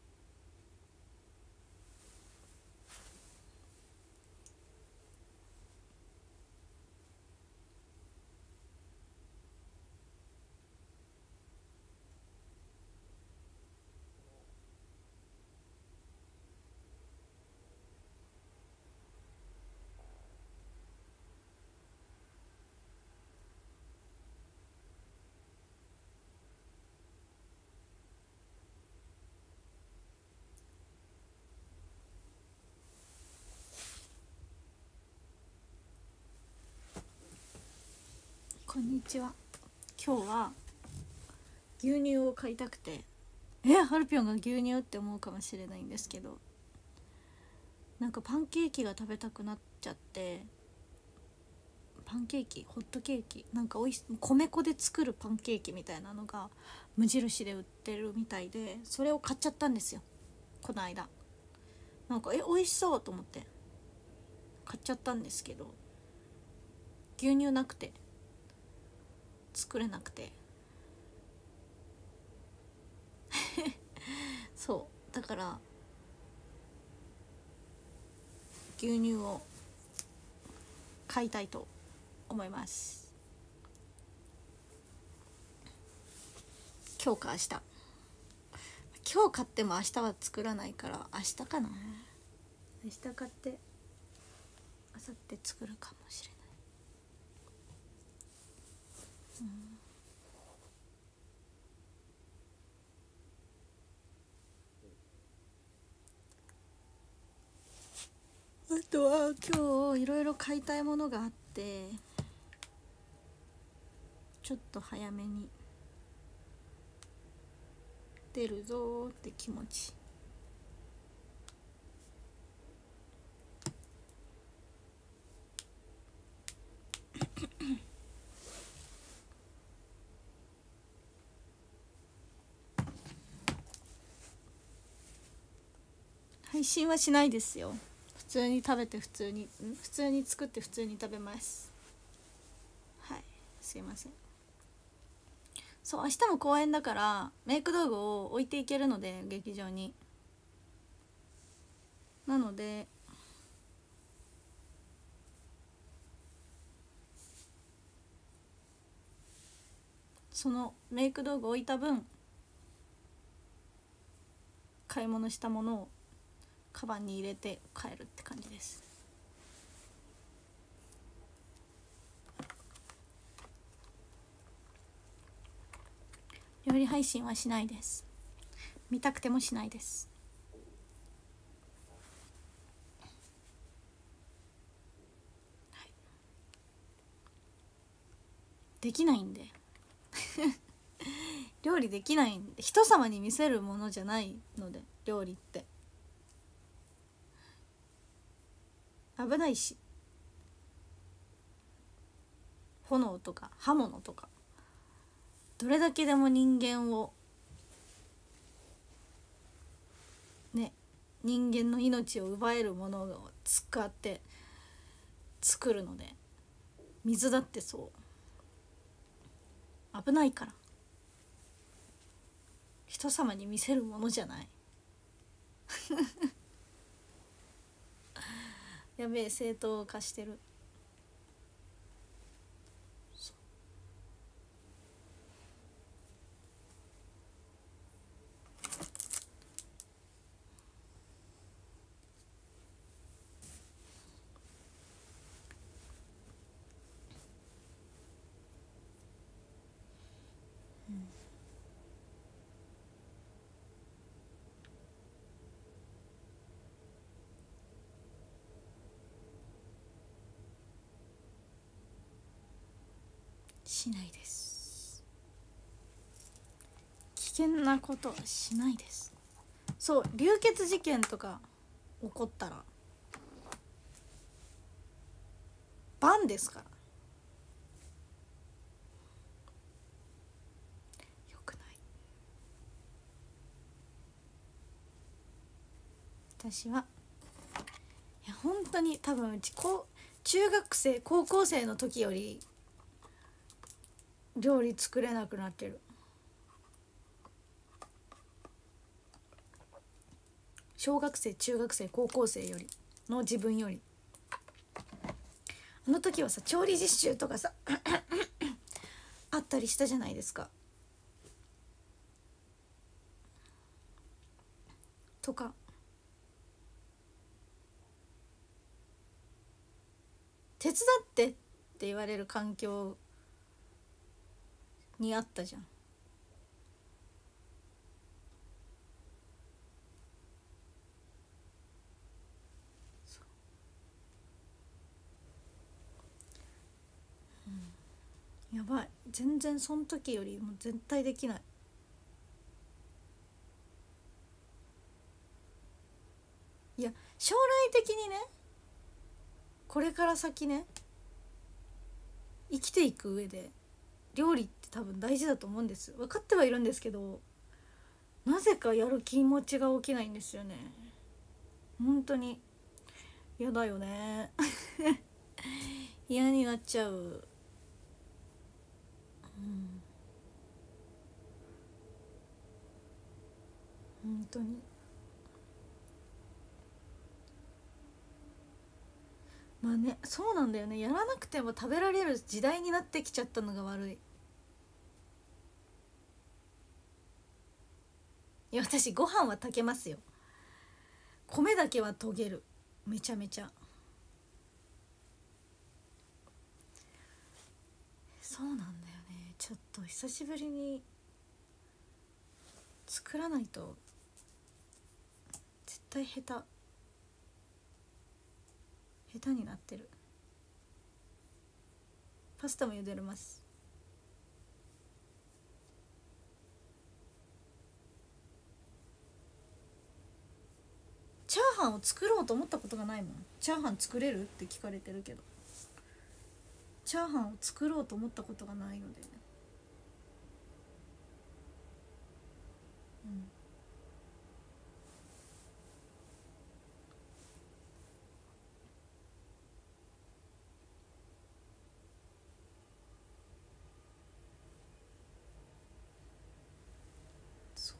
こんにちは。今日は牛乳を買いたくて、えハルピョンが牛乳って思うかもしれないんですけど、なんかパンケーキが食べたくなっちゃって、パンケーキホットケーキなんかおいし米粉で作るパンケーキみたいなのが無印で売ってるみたいで、それを買っちゃったんですよこの間。なんかえ美味しそうと思って買っちゃったんですけど、牛乳なくて作れなくてそうだから牛乳を買いたいと思います。今日か明日。今日買っても明日は作らないから明日かな。明日買って明後日作るかもしれない。うん、あとは今日いろいろ買いたいものがあって、ちょっと早めに出るぞーって気持ち。配信はしないですよ。普通に食べて普通にん普通に作って普通に食べます。はい、すいません。そう、明日も公演だからメイク道具を置いていけるので、劇場に。なのでそのメイク道具置いた分、買い物したものをカバンに入れて帰るって感じです。料理配信はしないです。見たくてもしないです。はい、できないんで料理できないんで、人様に見せるものじゃないので、料理って危ないし、炎とか刃物とかどれだけでも人間をね、人間の命を奪えるものを使って作るので、水だってそう危ないから、人様に見せるものじゃないやべえ、正当化してる。しないです。危険なことはしないです。そう、流血事件とか起こったらバンですから。よくない。私はいや本当に多分うちこう中学生高校生の時より料理作れなくなってる。 小学生中学生高校生よりの自分より。あの時はさ調理実習とかさあったりしたじゃないですか。とか手伝ってって言われる環境にあったじゃん。やばい、全然その時よりも絶対できない。いや将来的にね、これから先ね生きていく上で料理って多分大事だと思うんです。分かってはいるんですけど、なぜかやる気持ちが起きないんですよね。本当に嫌だよね嫌になっちゃう。うん、本当に。まあね、そうなんだよね。やらなくても食べられる時代になってきちゃったのが悪い。いや私ご飯は炊けますよ。米だけは研げる、めちゃめちゃ。そうなんだよね。ちょっと久しぶりに作らないと絶対下手下手になってる。パスタも茹でれます。チャーハンを作ろうと思ったことがないもん。チャーハン作れるって聞かれてるけど、チャーハンを作ろうと思ったことがないので、うん、そう。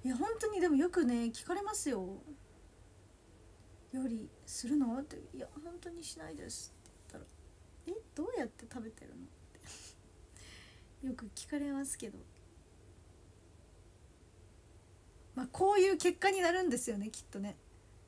いや本当にでもよくね聞かれますよ。料理するのって。いや本当にしないですって言ったら、えどうやって食べてるのってよく聞かれますけど、まあこういう結果になるんですよねきっとね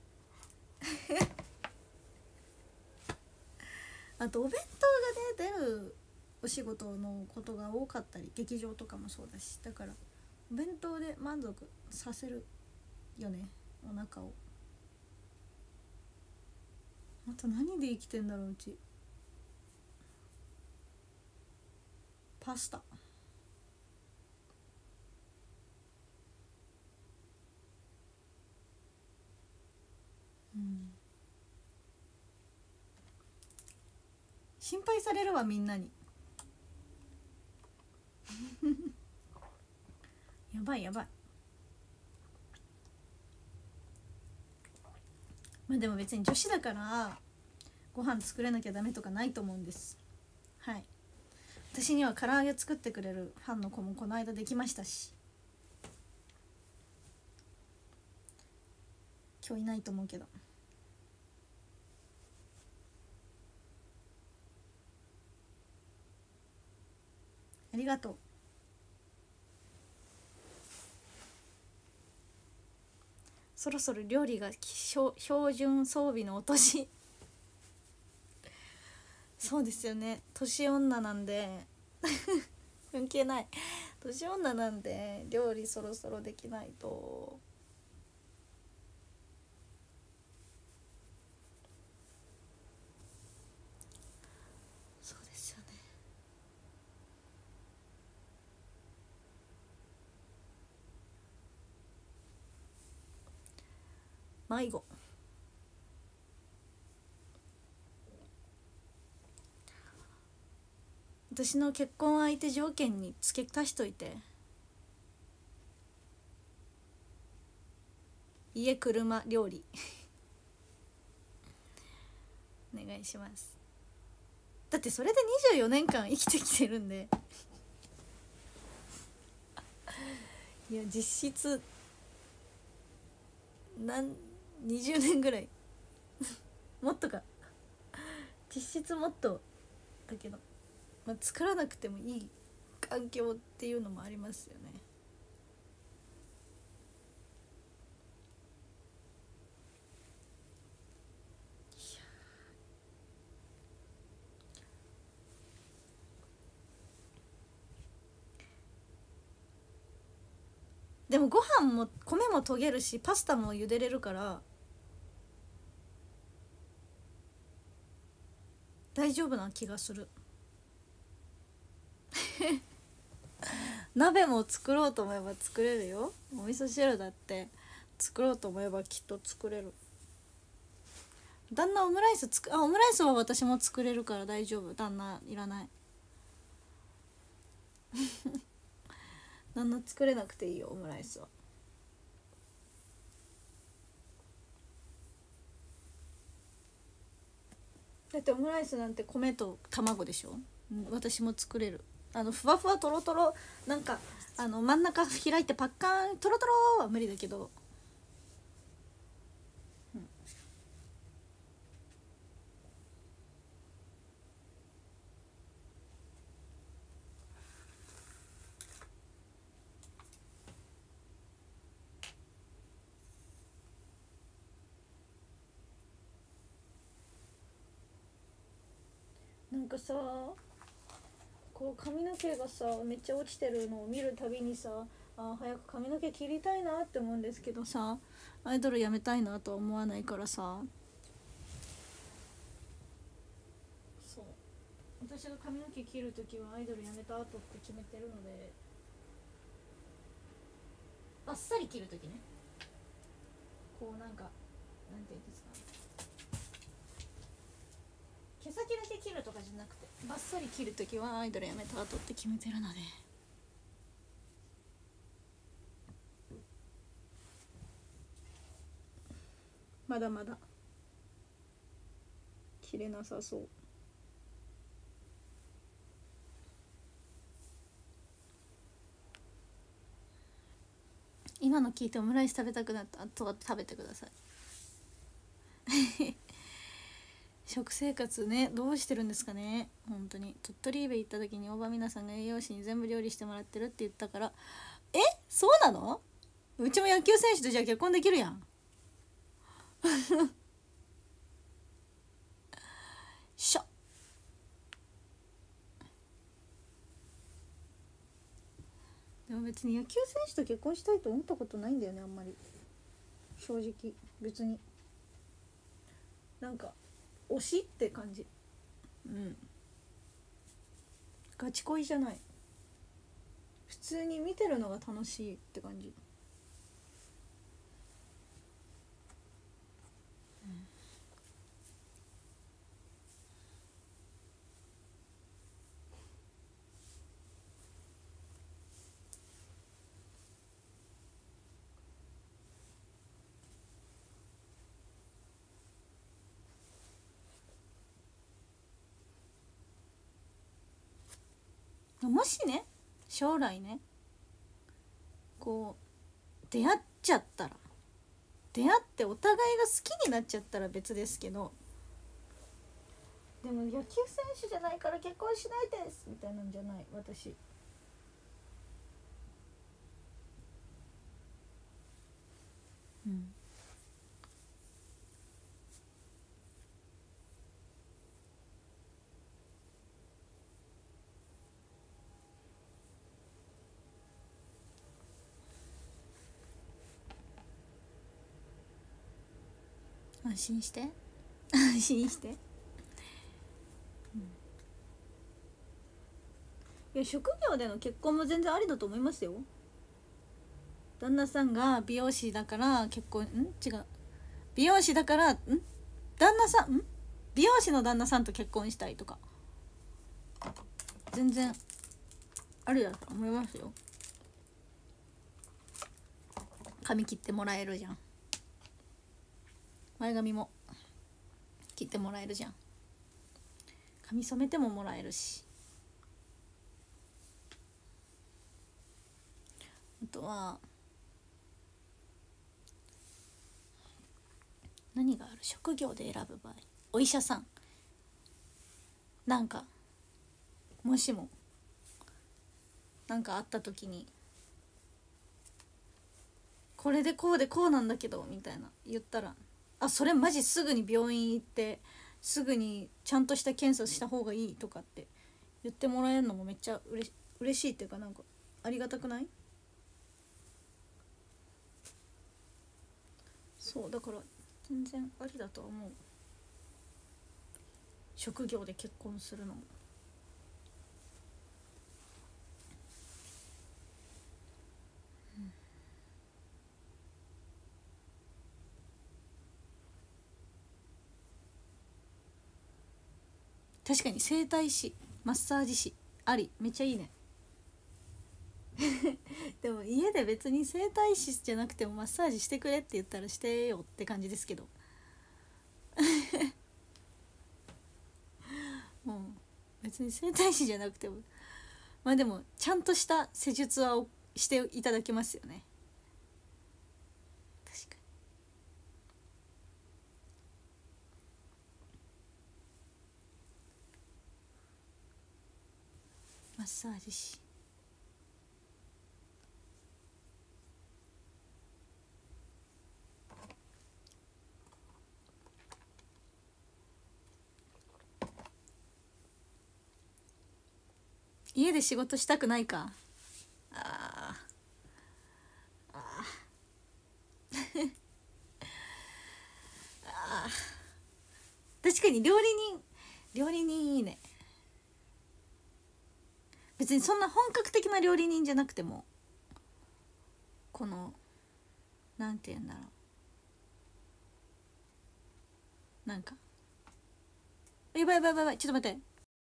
あとお弁当がね出るお仕事のことが多かったり、劇場とかもそうだし、だからお弁当で満足させるよね、お腹を。あと何で生きてんだろううち。パスタ。うん、心配されるわみんなにやばいやばい。まあでも別に女子だからご飯作れなきゃダメとかないと思うんです。はい。私には唐揚げ作ってくれるファンの子もこの間できましたし、今日いないと思うけど。ありがとう。そろそろ料理が標準装備のお年そうですよね、年女なんで関係ない、年女なんで料理そろそろできないと。そうですよね。迷子。私の結婚相手条件に付け足しといて。家車料理お願いします。だってそれでにじゅうよねんかん生きてきてるんでいや実質なんにじゅうねんぐらいもっとか実質もっとだけど、まあ、作らなくてもいい環境っていうのもありますよね。でもご飯も米も研げるしパスタも茹でれるから大丈夫な気がする鍋も作ろうと思えば作れるよ。お味噌汁だって作ろうと思えばきっと作れる。旦那オムライスつくあオムライスは私も作れるから大丈夫。旦那いらない旦那作れなくていいよオムライスは。だってオムライスなんて米と卵でしょ。私も作れる。あのふわふわとろとろなんかあの真ん中開いてパッカーンとろとろは無理だけど、うん、なんかさこう髪の毛がさめっちゃ落ちてるのを見るたびにさあ早く髪の毛切りたいなって思うんですけどさアイドルやめたいなとは思わないからさ。そう私が髪の毛切るときはアイドルやめた後って決めてるのであっさり切るときねこうなんかなんていうんですか毛先だけ切るとかじゃなくてバッサリ切るときはアイドルやめた後って決めてるのでまだまだ切れなさそう。今の聞いてオムライス食べたくなったとか食べてください食生活ねどうしてるんですかね本当に。鳥取イベ行った時に大場皆さんが栄養士に全部料理してもらってるって言ったからえそうなの。うちも野球選手とじゃあ結婚できるやんしょでも別に野球選手と結婚したいと思ったことないんだよねあんまり正直。別になんか推しって感じ。うんガチ恋じゃない。普通に見てるのが楽しいって感じ。もしね将来ねこう出会っちゃったら出会ってお互いが好きになっちゃったら別ですけどでも野球選手じゃないから結婚しないですみたいなんじゃない私。うん安心して安心して、うん、いや職業での結婚も全然ありだと思いますよ。旦那さんが美容師だから結婚ん違う美容師だからん旦那さんん美容師の旦那さんと結婚したいとか全然ありだと思いますよ。髪切ってもらえるじゃん。前髪も切ってもらえるじゃん。髪染めてももらえるしとは何がある？職業で選ぶ場合、お医者さん。なんかもしもなんかあった時に、これでこうでこうなんだけどみたいな言ったら、あ、それマジすぐに病院行ってすぐにちゃんとした検査した方がいいとかって言ってもらえるのもめっちゃうれし嬉しいっていうか、なんかありがたくない？そうだから全然ありだとは思う、職業で結婚するのも。確かに整体師、マッサージ師あり、めっちゃいいね。でも家で別に整体師じゃなくてもマッサージしてくれって言ったらしてよって感じですけど。もう別に整体師じゃなくても、まあでもちゃんとした施術はしていただけますよね。確かに。マッサージ師、家で仕事したくないか。あーあーあー確かに料理人、料理人いいね。別にそんな本格的な料理人じゃなくても、このなんて言うんだろう、なんか、やばいやばいやばい、ちょっと待って。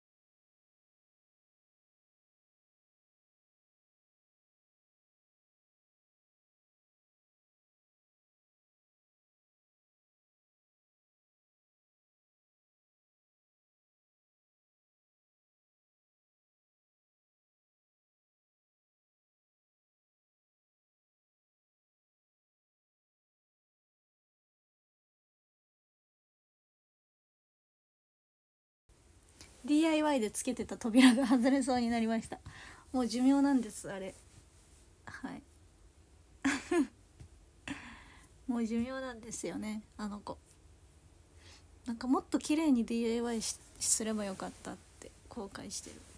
ディーアイワイ でつけてた扉が外れそうになりました。もう寿命なんですあれ。はいもう寿命なんですよね、あの子。なんかもっと綺麗に ディーアイワイ しすればよかったって後悔してる。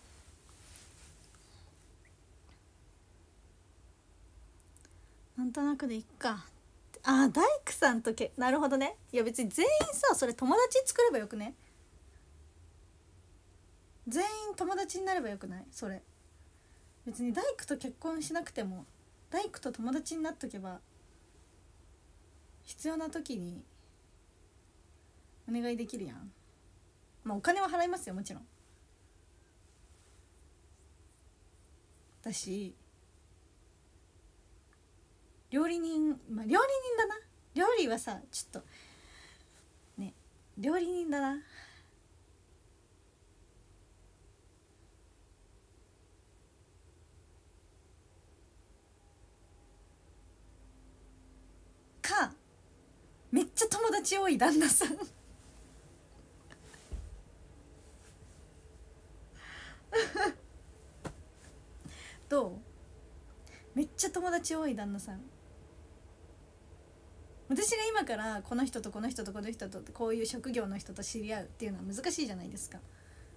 なんとなくでいっか。あー、大工さんとけ、なるほどね。いや別に全員さ、それ友達作ればよくね。全員友達になればよくない？それ別に大工と結婚しなくても大工と友達になっとけば、必要な時にお願いできるやん。まあお金は払いますよ、もちろん。だし料理人、まあ料理人だな。料理はさ、ちょっとね、料理人だな。か、めっちゃ友達多い旦那さんどう？めっちゃ友達多い旦那さん。私が今からこの人とこの人とこの人とこういう職業の人と知り合うっていうのは難しいじゃないですか。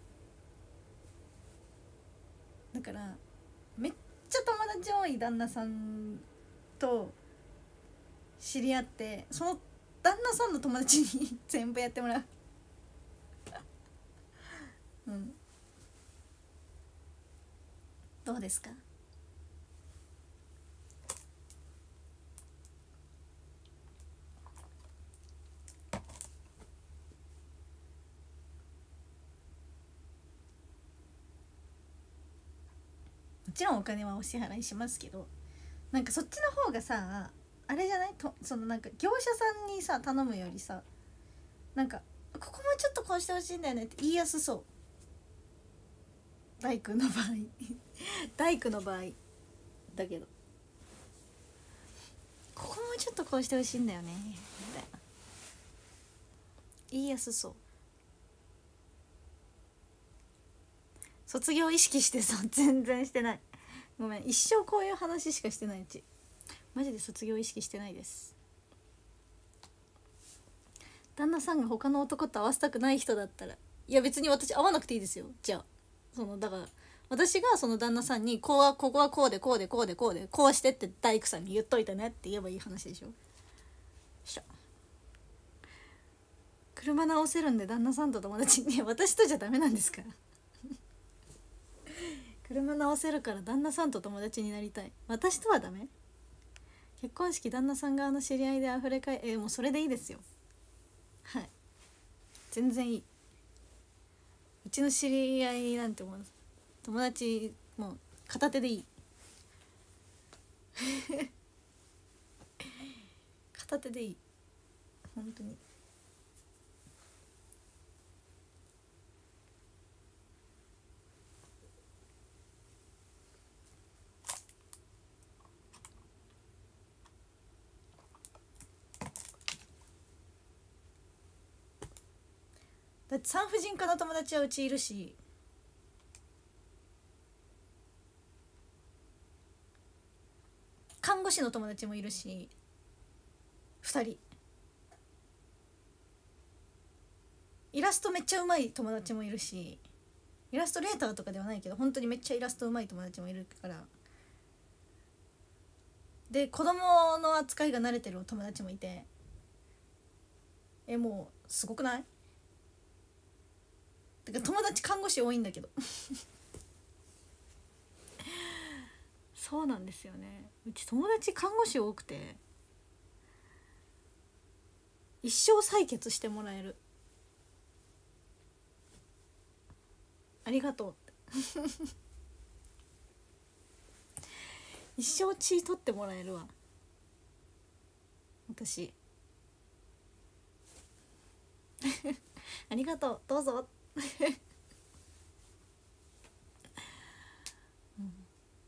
だからめっちゃ友達多い旦那さんと知り合って、その旦那さんの友達に全部やってもらううん、どうですか？もちろんお金はお支払いしますけど、なんかそっちの方がさ、あれじゃないと、そのなんか業者さんにさ頼むよりさ、なんかここもちょっとこうしてほしいんだよねって言いやすそう。大工の場合大工の場合だけど、 うちょっとこうしてほしいんだよねみたいな言いやすそう。卒業意識してそう全然してない。ごめん、一生こういう話しかしてないうち。マジで卒業意識してないです。旦那さんが他の男と会わせたくない人だったら、いや別に私会わなくていいですよ。じゃあそのだから私がその旦那さんにこうはここはこうでこうでこうでこうでこうしてって大工さんに言っといてねって言えばいい話でしょ。しょ車直せるんで旦那さんと友達に私とじゃダメなんですから車直せるから旦那さんと友達になりたい。私とはダメ。結婚式旦那さん側の知り合いであふれかええー、もうそれでいいですよ。はい、全然いい。うちの知り合いなんてもう友達もう片手でいい片手でいい本当に。だって産婦人科の友達はうちいるし、看護師の友達もいるし、ふたりイラストめっちゃうまい友達もいるし、イラストレーターとかではないけど本当にめっちゃイラストうまい友達もいるから、で子供の扱いが慣れてる友達もいて、えもうすごくない？てか友達看護師多いんだけどそうなんですよね。うち友達看護師多くて一生採血してもらえる。ありがとうって一生血取ってもらえるわ私ありがとうどうぞうん、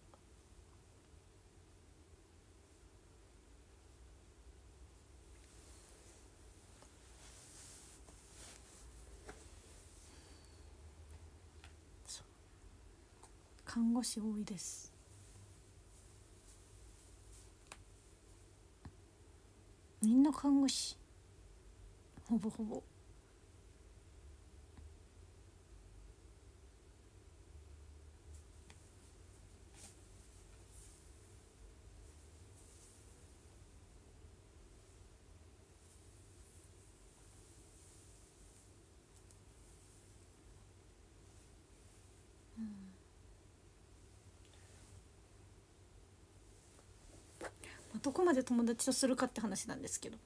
看護師多いです。みんな看護師ほぼほぼ。どこまで友達とするかって話なんですけど、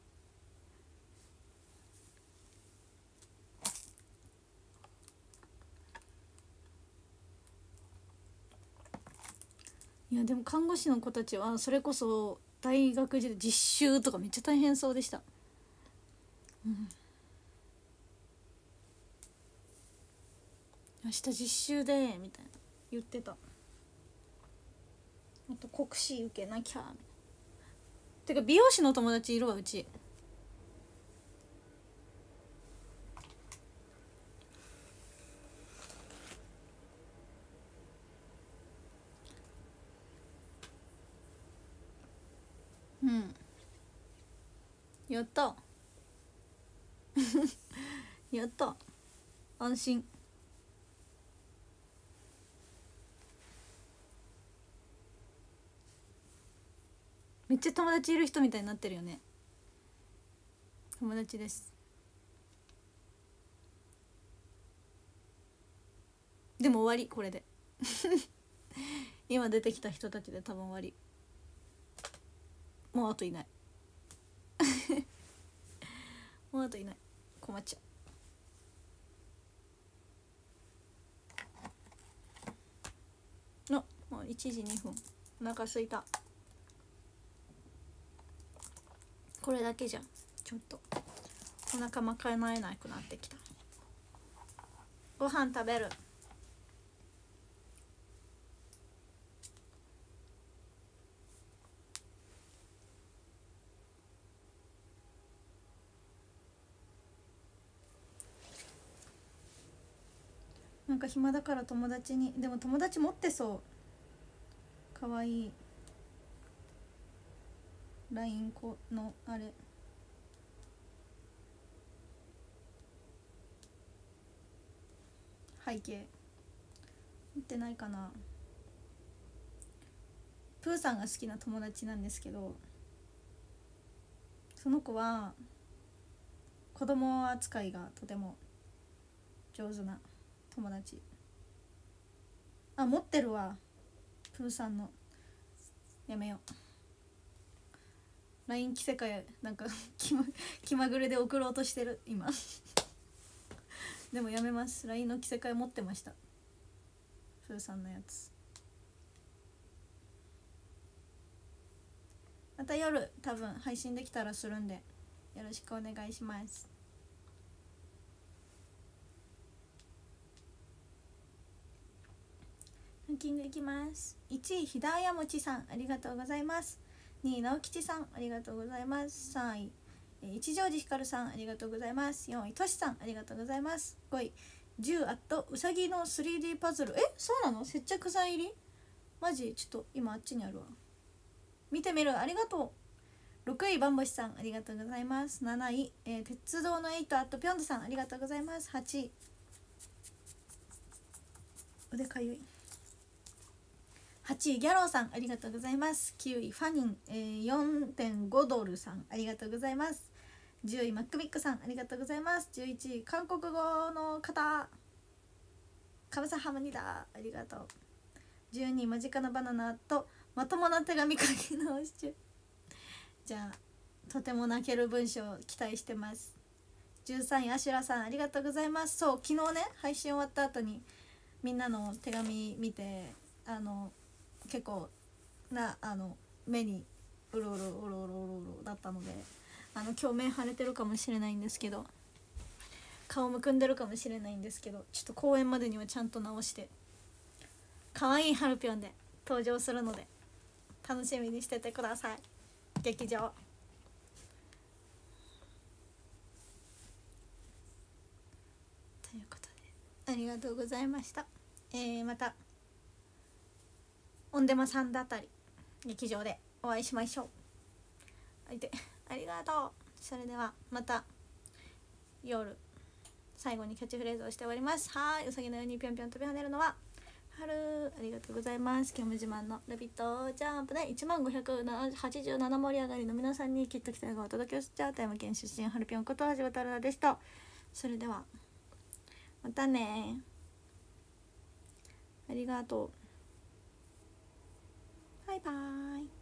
いやでも看護師の子たちはそれこそ大学時代実習とかめっちゃ大変そうでした、うん、明日実習でみたいな言ってた。あと国試受けなきゃ。てか美容師の友達いるわうち。うんやったやった安心。めっちゃ友達いる人みたいになってるよね。友達です。でも終わりこれで今出てきた人たちで多分終わり。もうあといないもうあといない。困っちゃう。のもういちじにふん。お腹すいた。これだけじゃんちょっとお腹まかなえなくなってきた。ご飯食べる。 か暇だから友達に、でも友達持ってそう、かわいい ライン このあれ背景持ってないかな。プーさんが好きな友達なんですけど、その子は子供扱いがとても上手な友達。あ、持ってるわ、プーさんの。やめよう、 ライン 着せ替えなんか気ま気まぐれで送ろうとしてる今でもやめます。 ライン の着せ替え持ってました、プーさんのやつ。また夜多分配信できたらするんでよろしくお願いします。ランキングいきます。いちいひだやもちさん、ありがとうございます。にい直吉さん、ありがとうございます。さんい一条寺ひかるさん、ありがとうございます。よんいとしさん、ありがとうございます。ごいじゅうあっとうさぎの スリーディー パズル。え、そうなの？接着剤入り？マジ？ちょっと今あっちにあるわ、見てみる。ありがとう。ろくいばんぼしさん、ありがとうございます。なない、えー、鉄道のエイトあとぴょんどさん、ありがとうございます。はちい腕かゆいはちいギャローさん、ありがとうございます。きゅういファニン、えー、よんてんごドルさん、ありがとうございます。じゅういマックミックさん、ありがとうございます。じゅういちい韓国語の方、カムサハムニダ、ありがとう。じゅうにい間近なバナナとまともな手紙書き直し中。じゃあとても泣ける文章を期待してます。じゅうさんいアシュラさん、ありがとうございます。そう、昨日ね配信終わった後にみんなの手紙見て、あの結構なあの目にうろうろうろうろうろうろだったので、あの今日目腫れてるかもしれないんですけど、顔むくんでるかもしれないんですけど、ちょっと公演までにはちゃんと直して可愛いハルピョンで登場するので楽しみにしててください、劇場。ということでありがとうございました。えー、またオンデマさんだったり劇場でお会いしましょう。ありがとう。それではまた夜最後にキャッチフレーズをして終わります。はい、うさぎのようにぴょんぴょん飛び跳ねるのは春。ありがとうございます。今日も自慢のラビットジャンプでいちまんごひゃくはちじゅうなな盛り上がりの皆さんにきっときたいがお届けしちゃう富山県出身ハルピョンこと橋渡るでした。それではまたね、ありがとう、バイバーイ。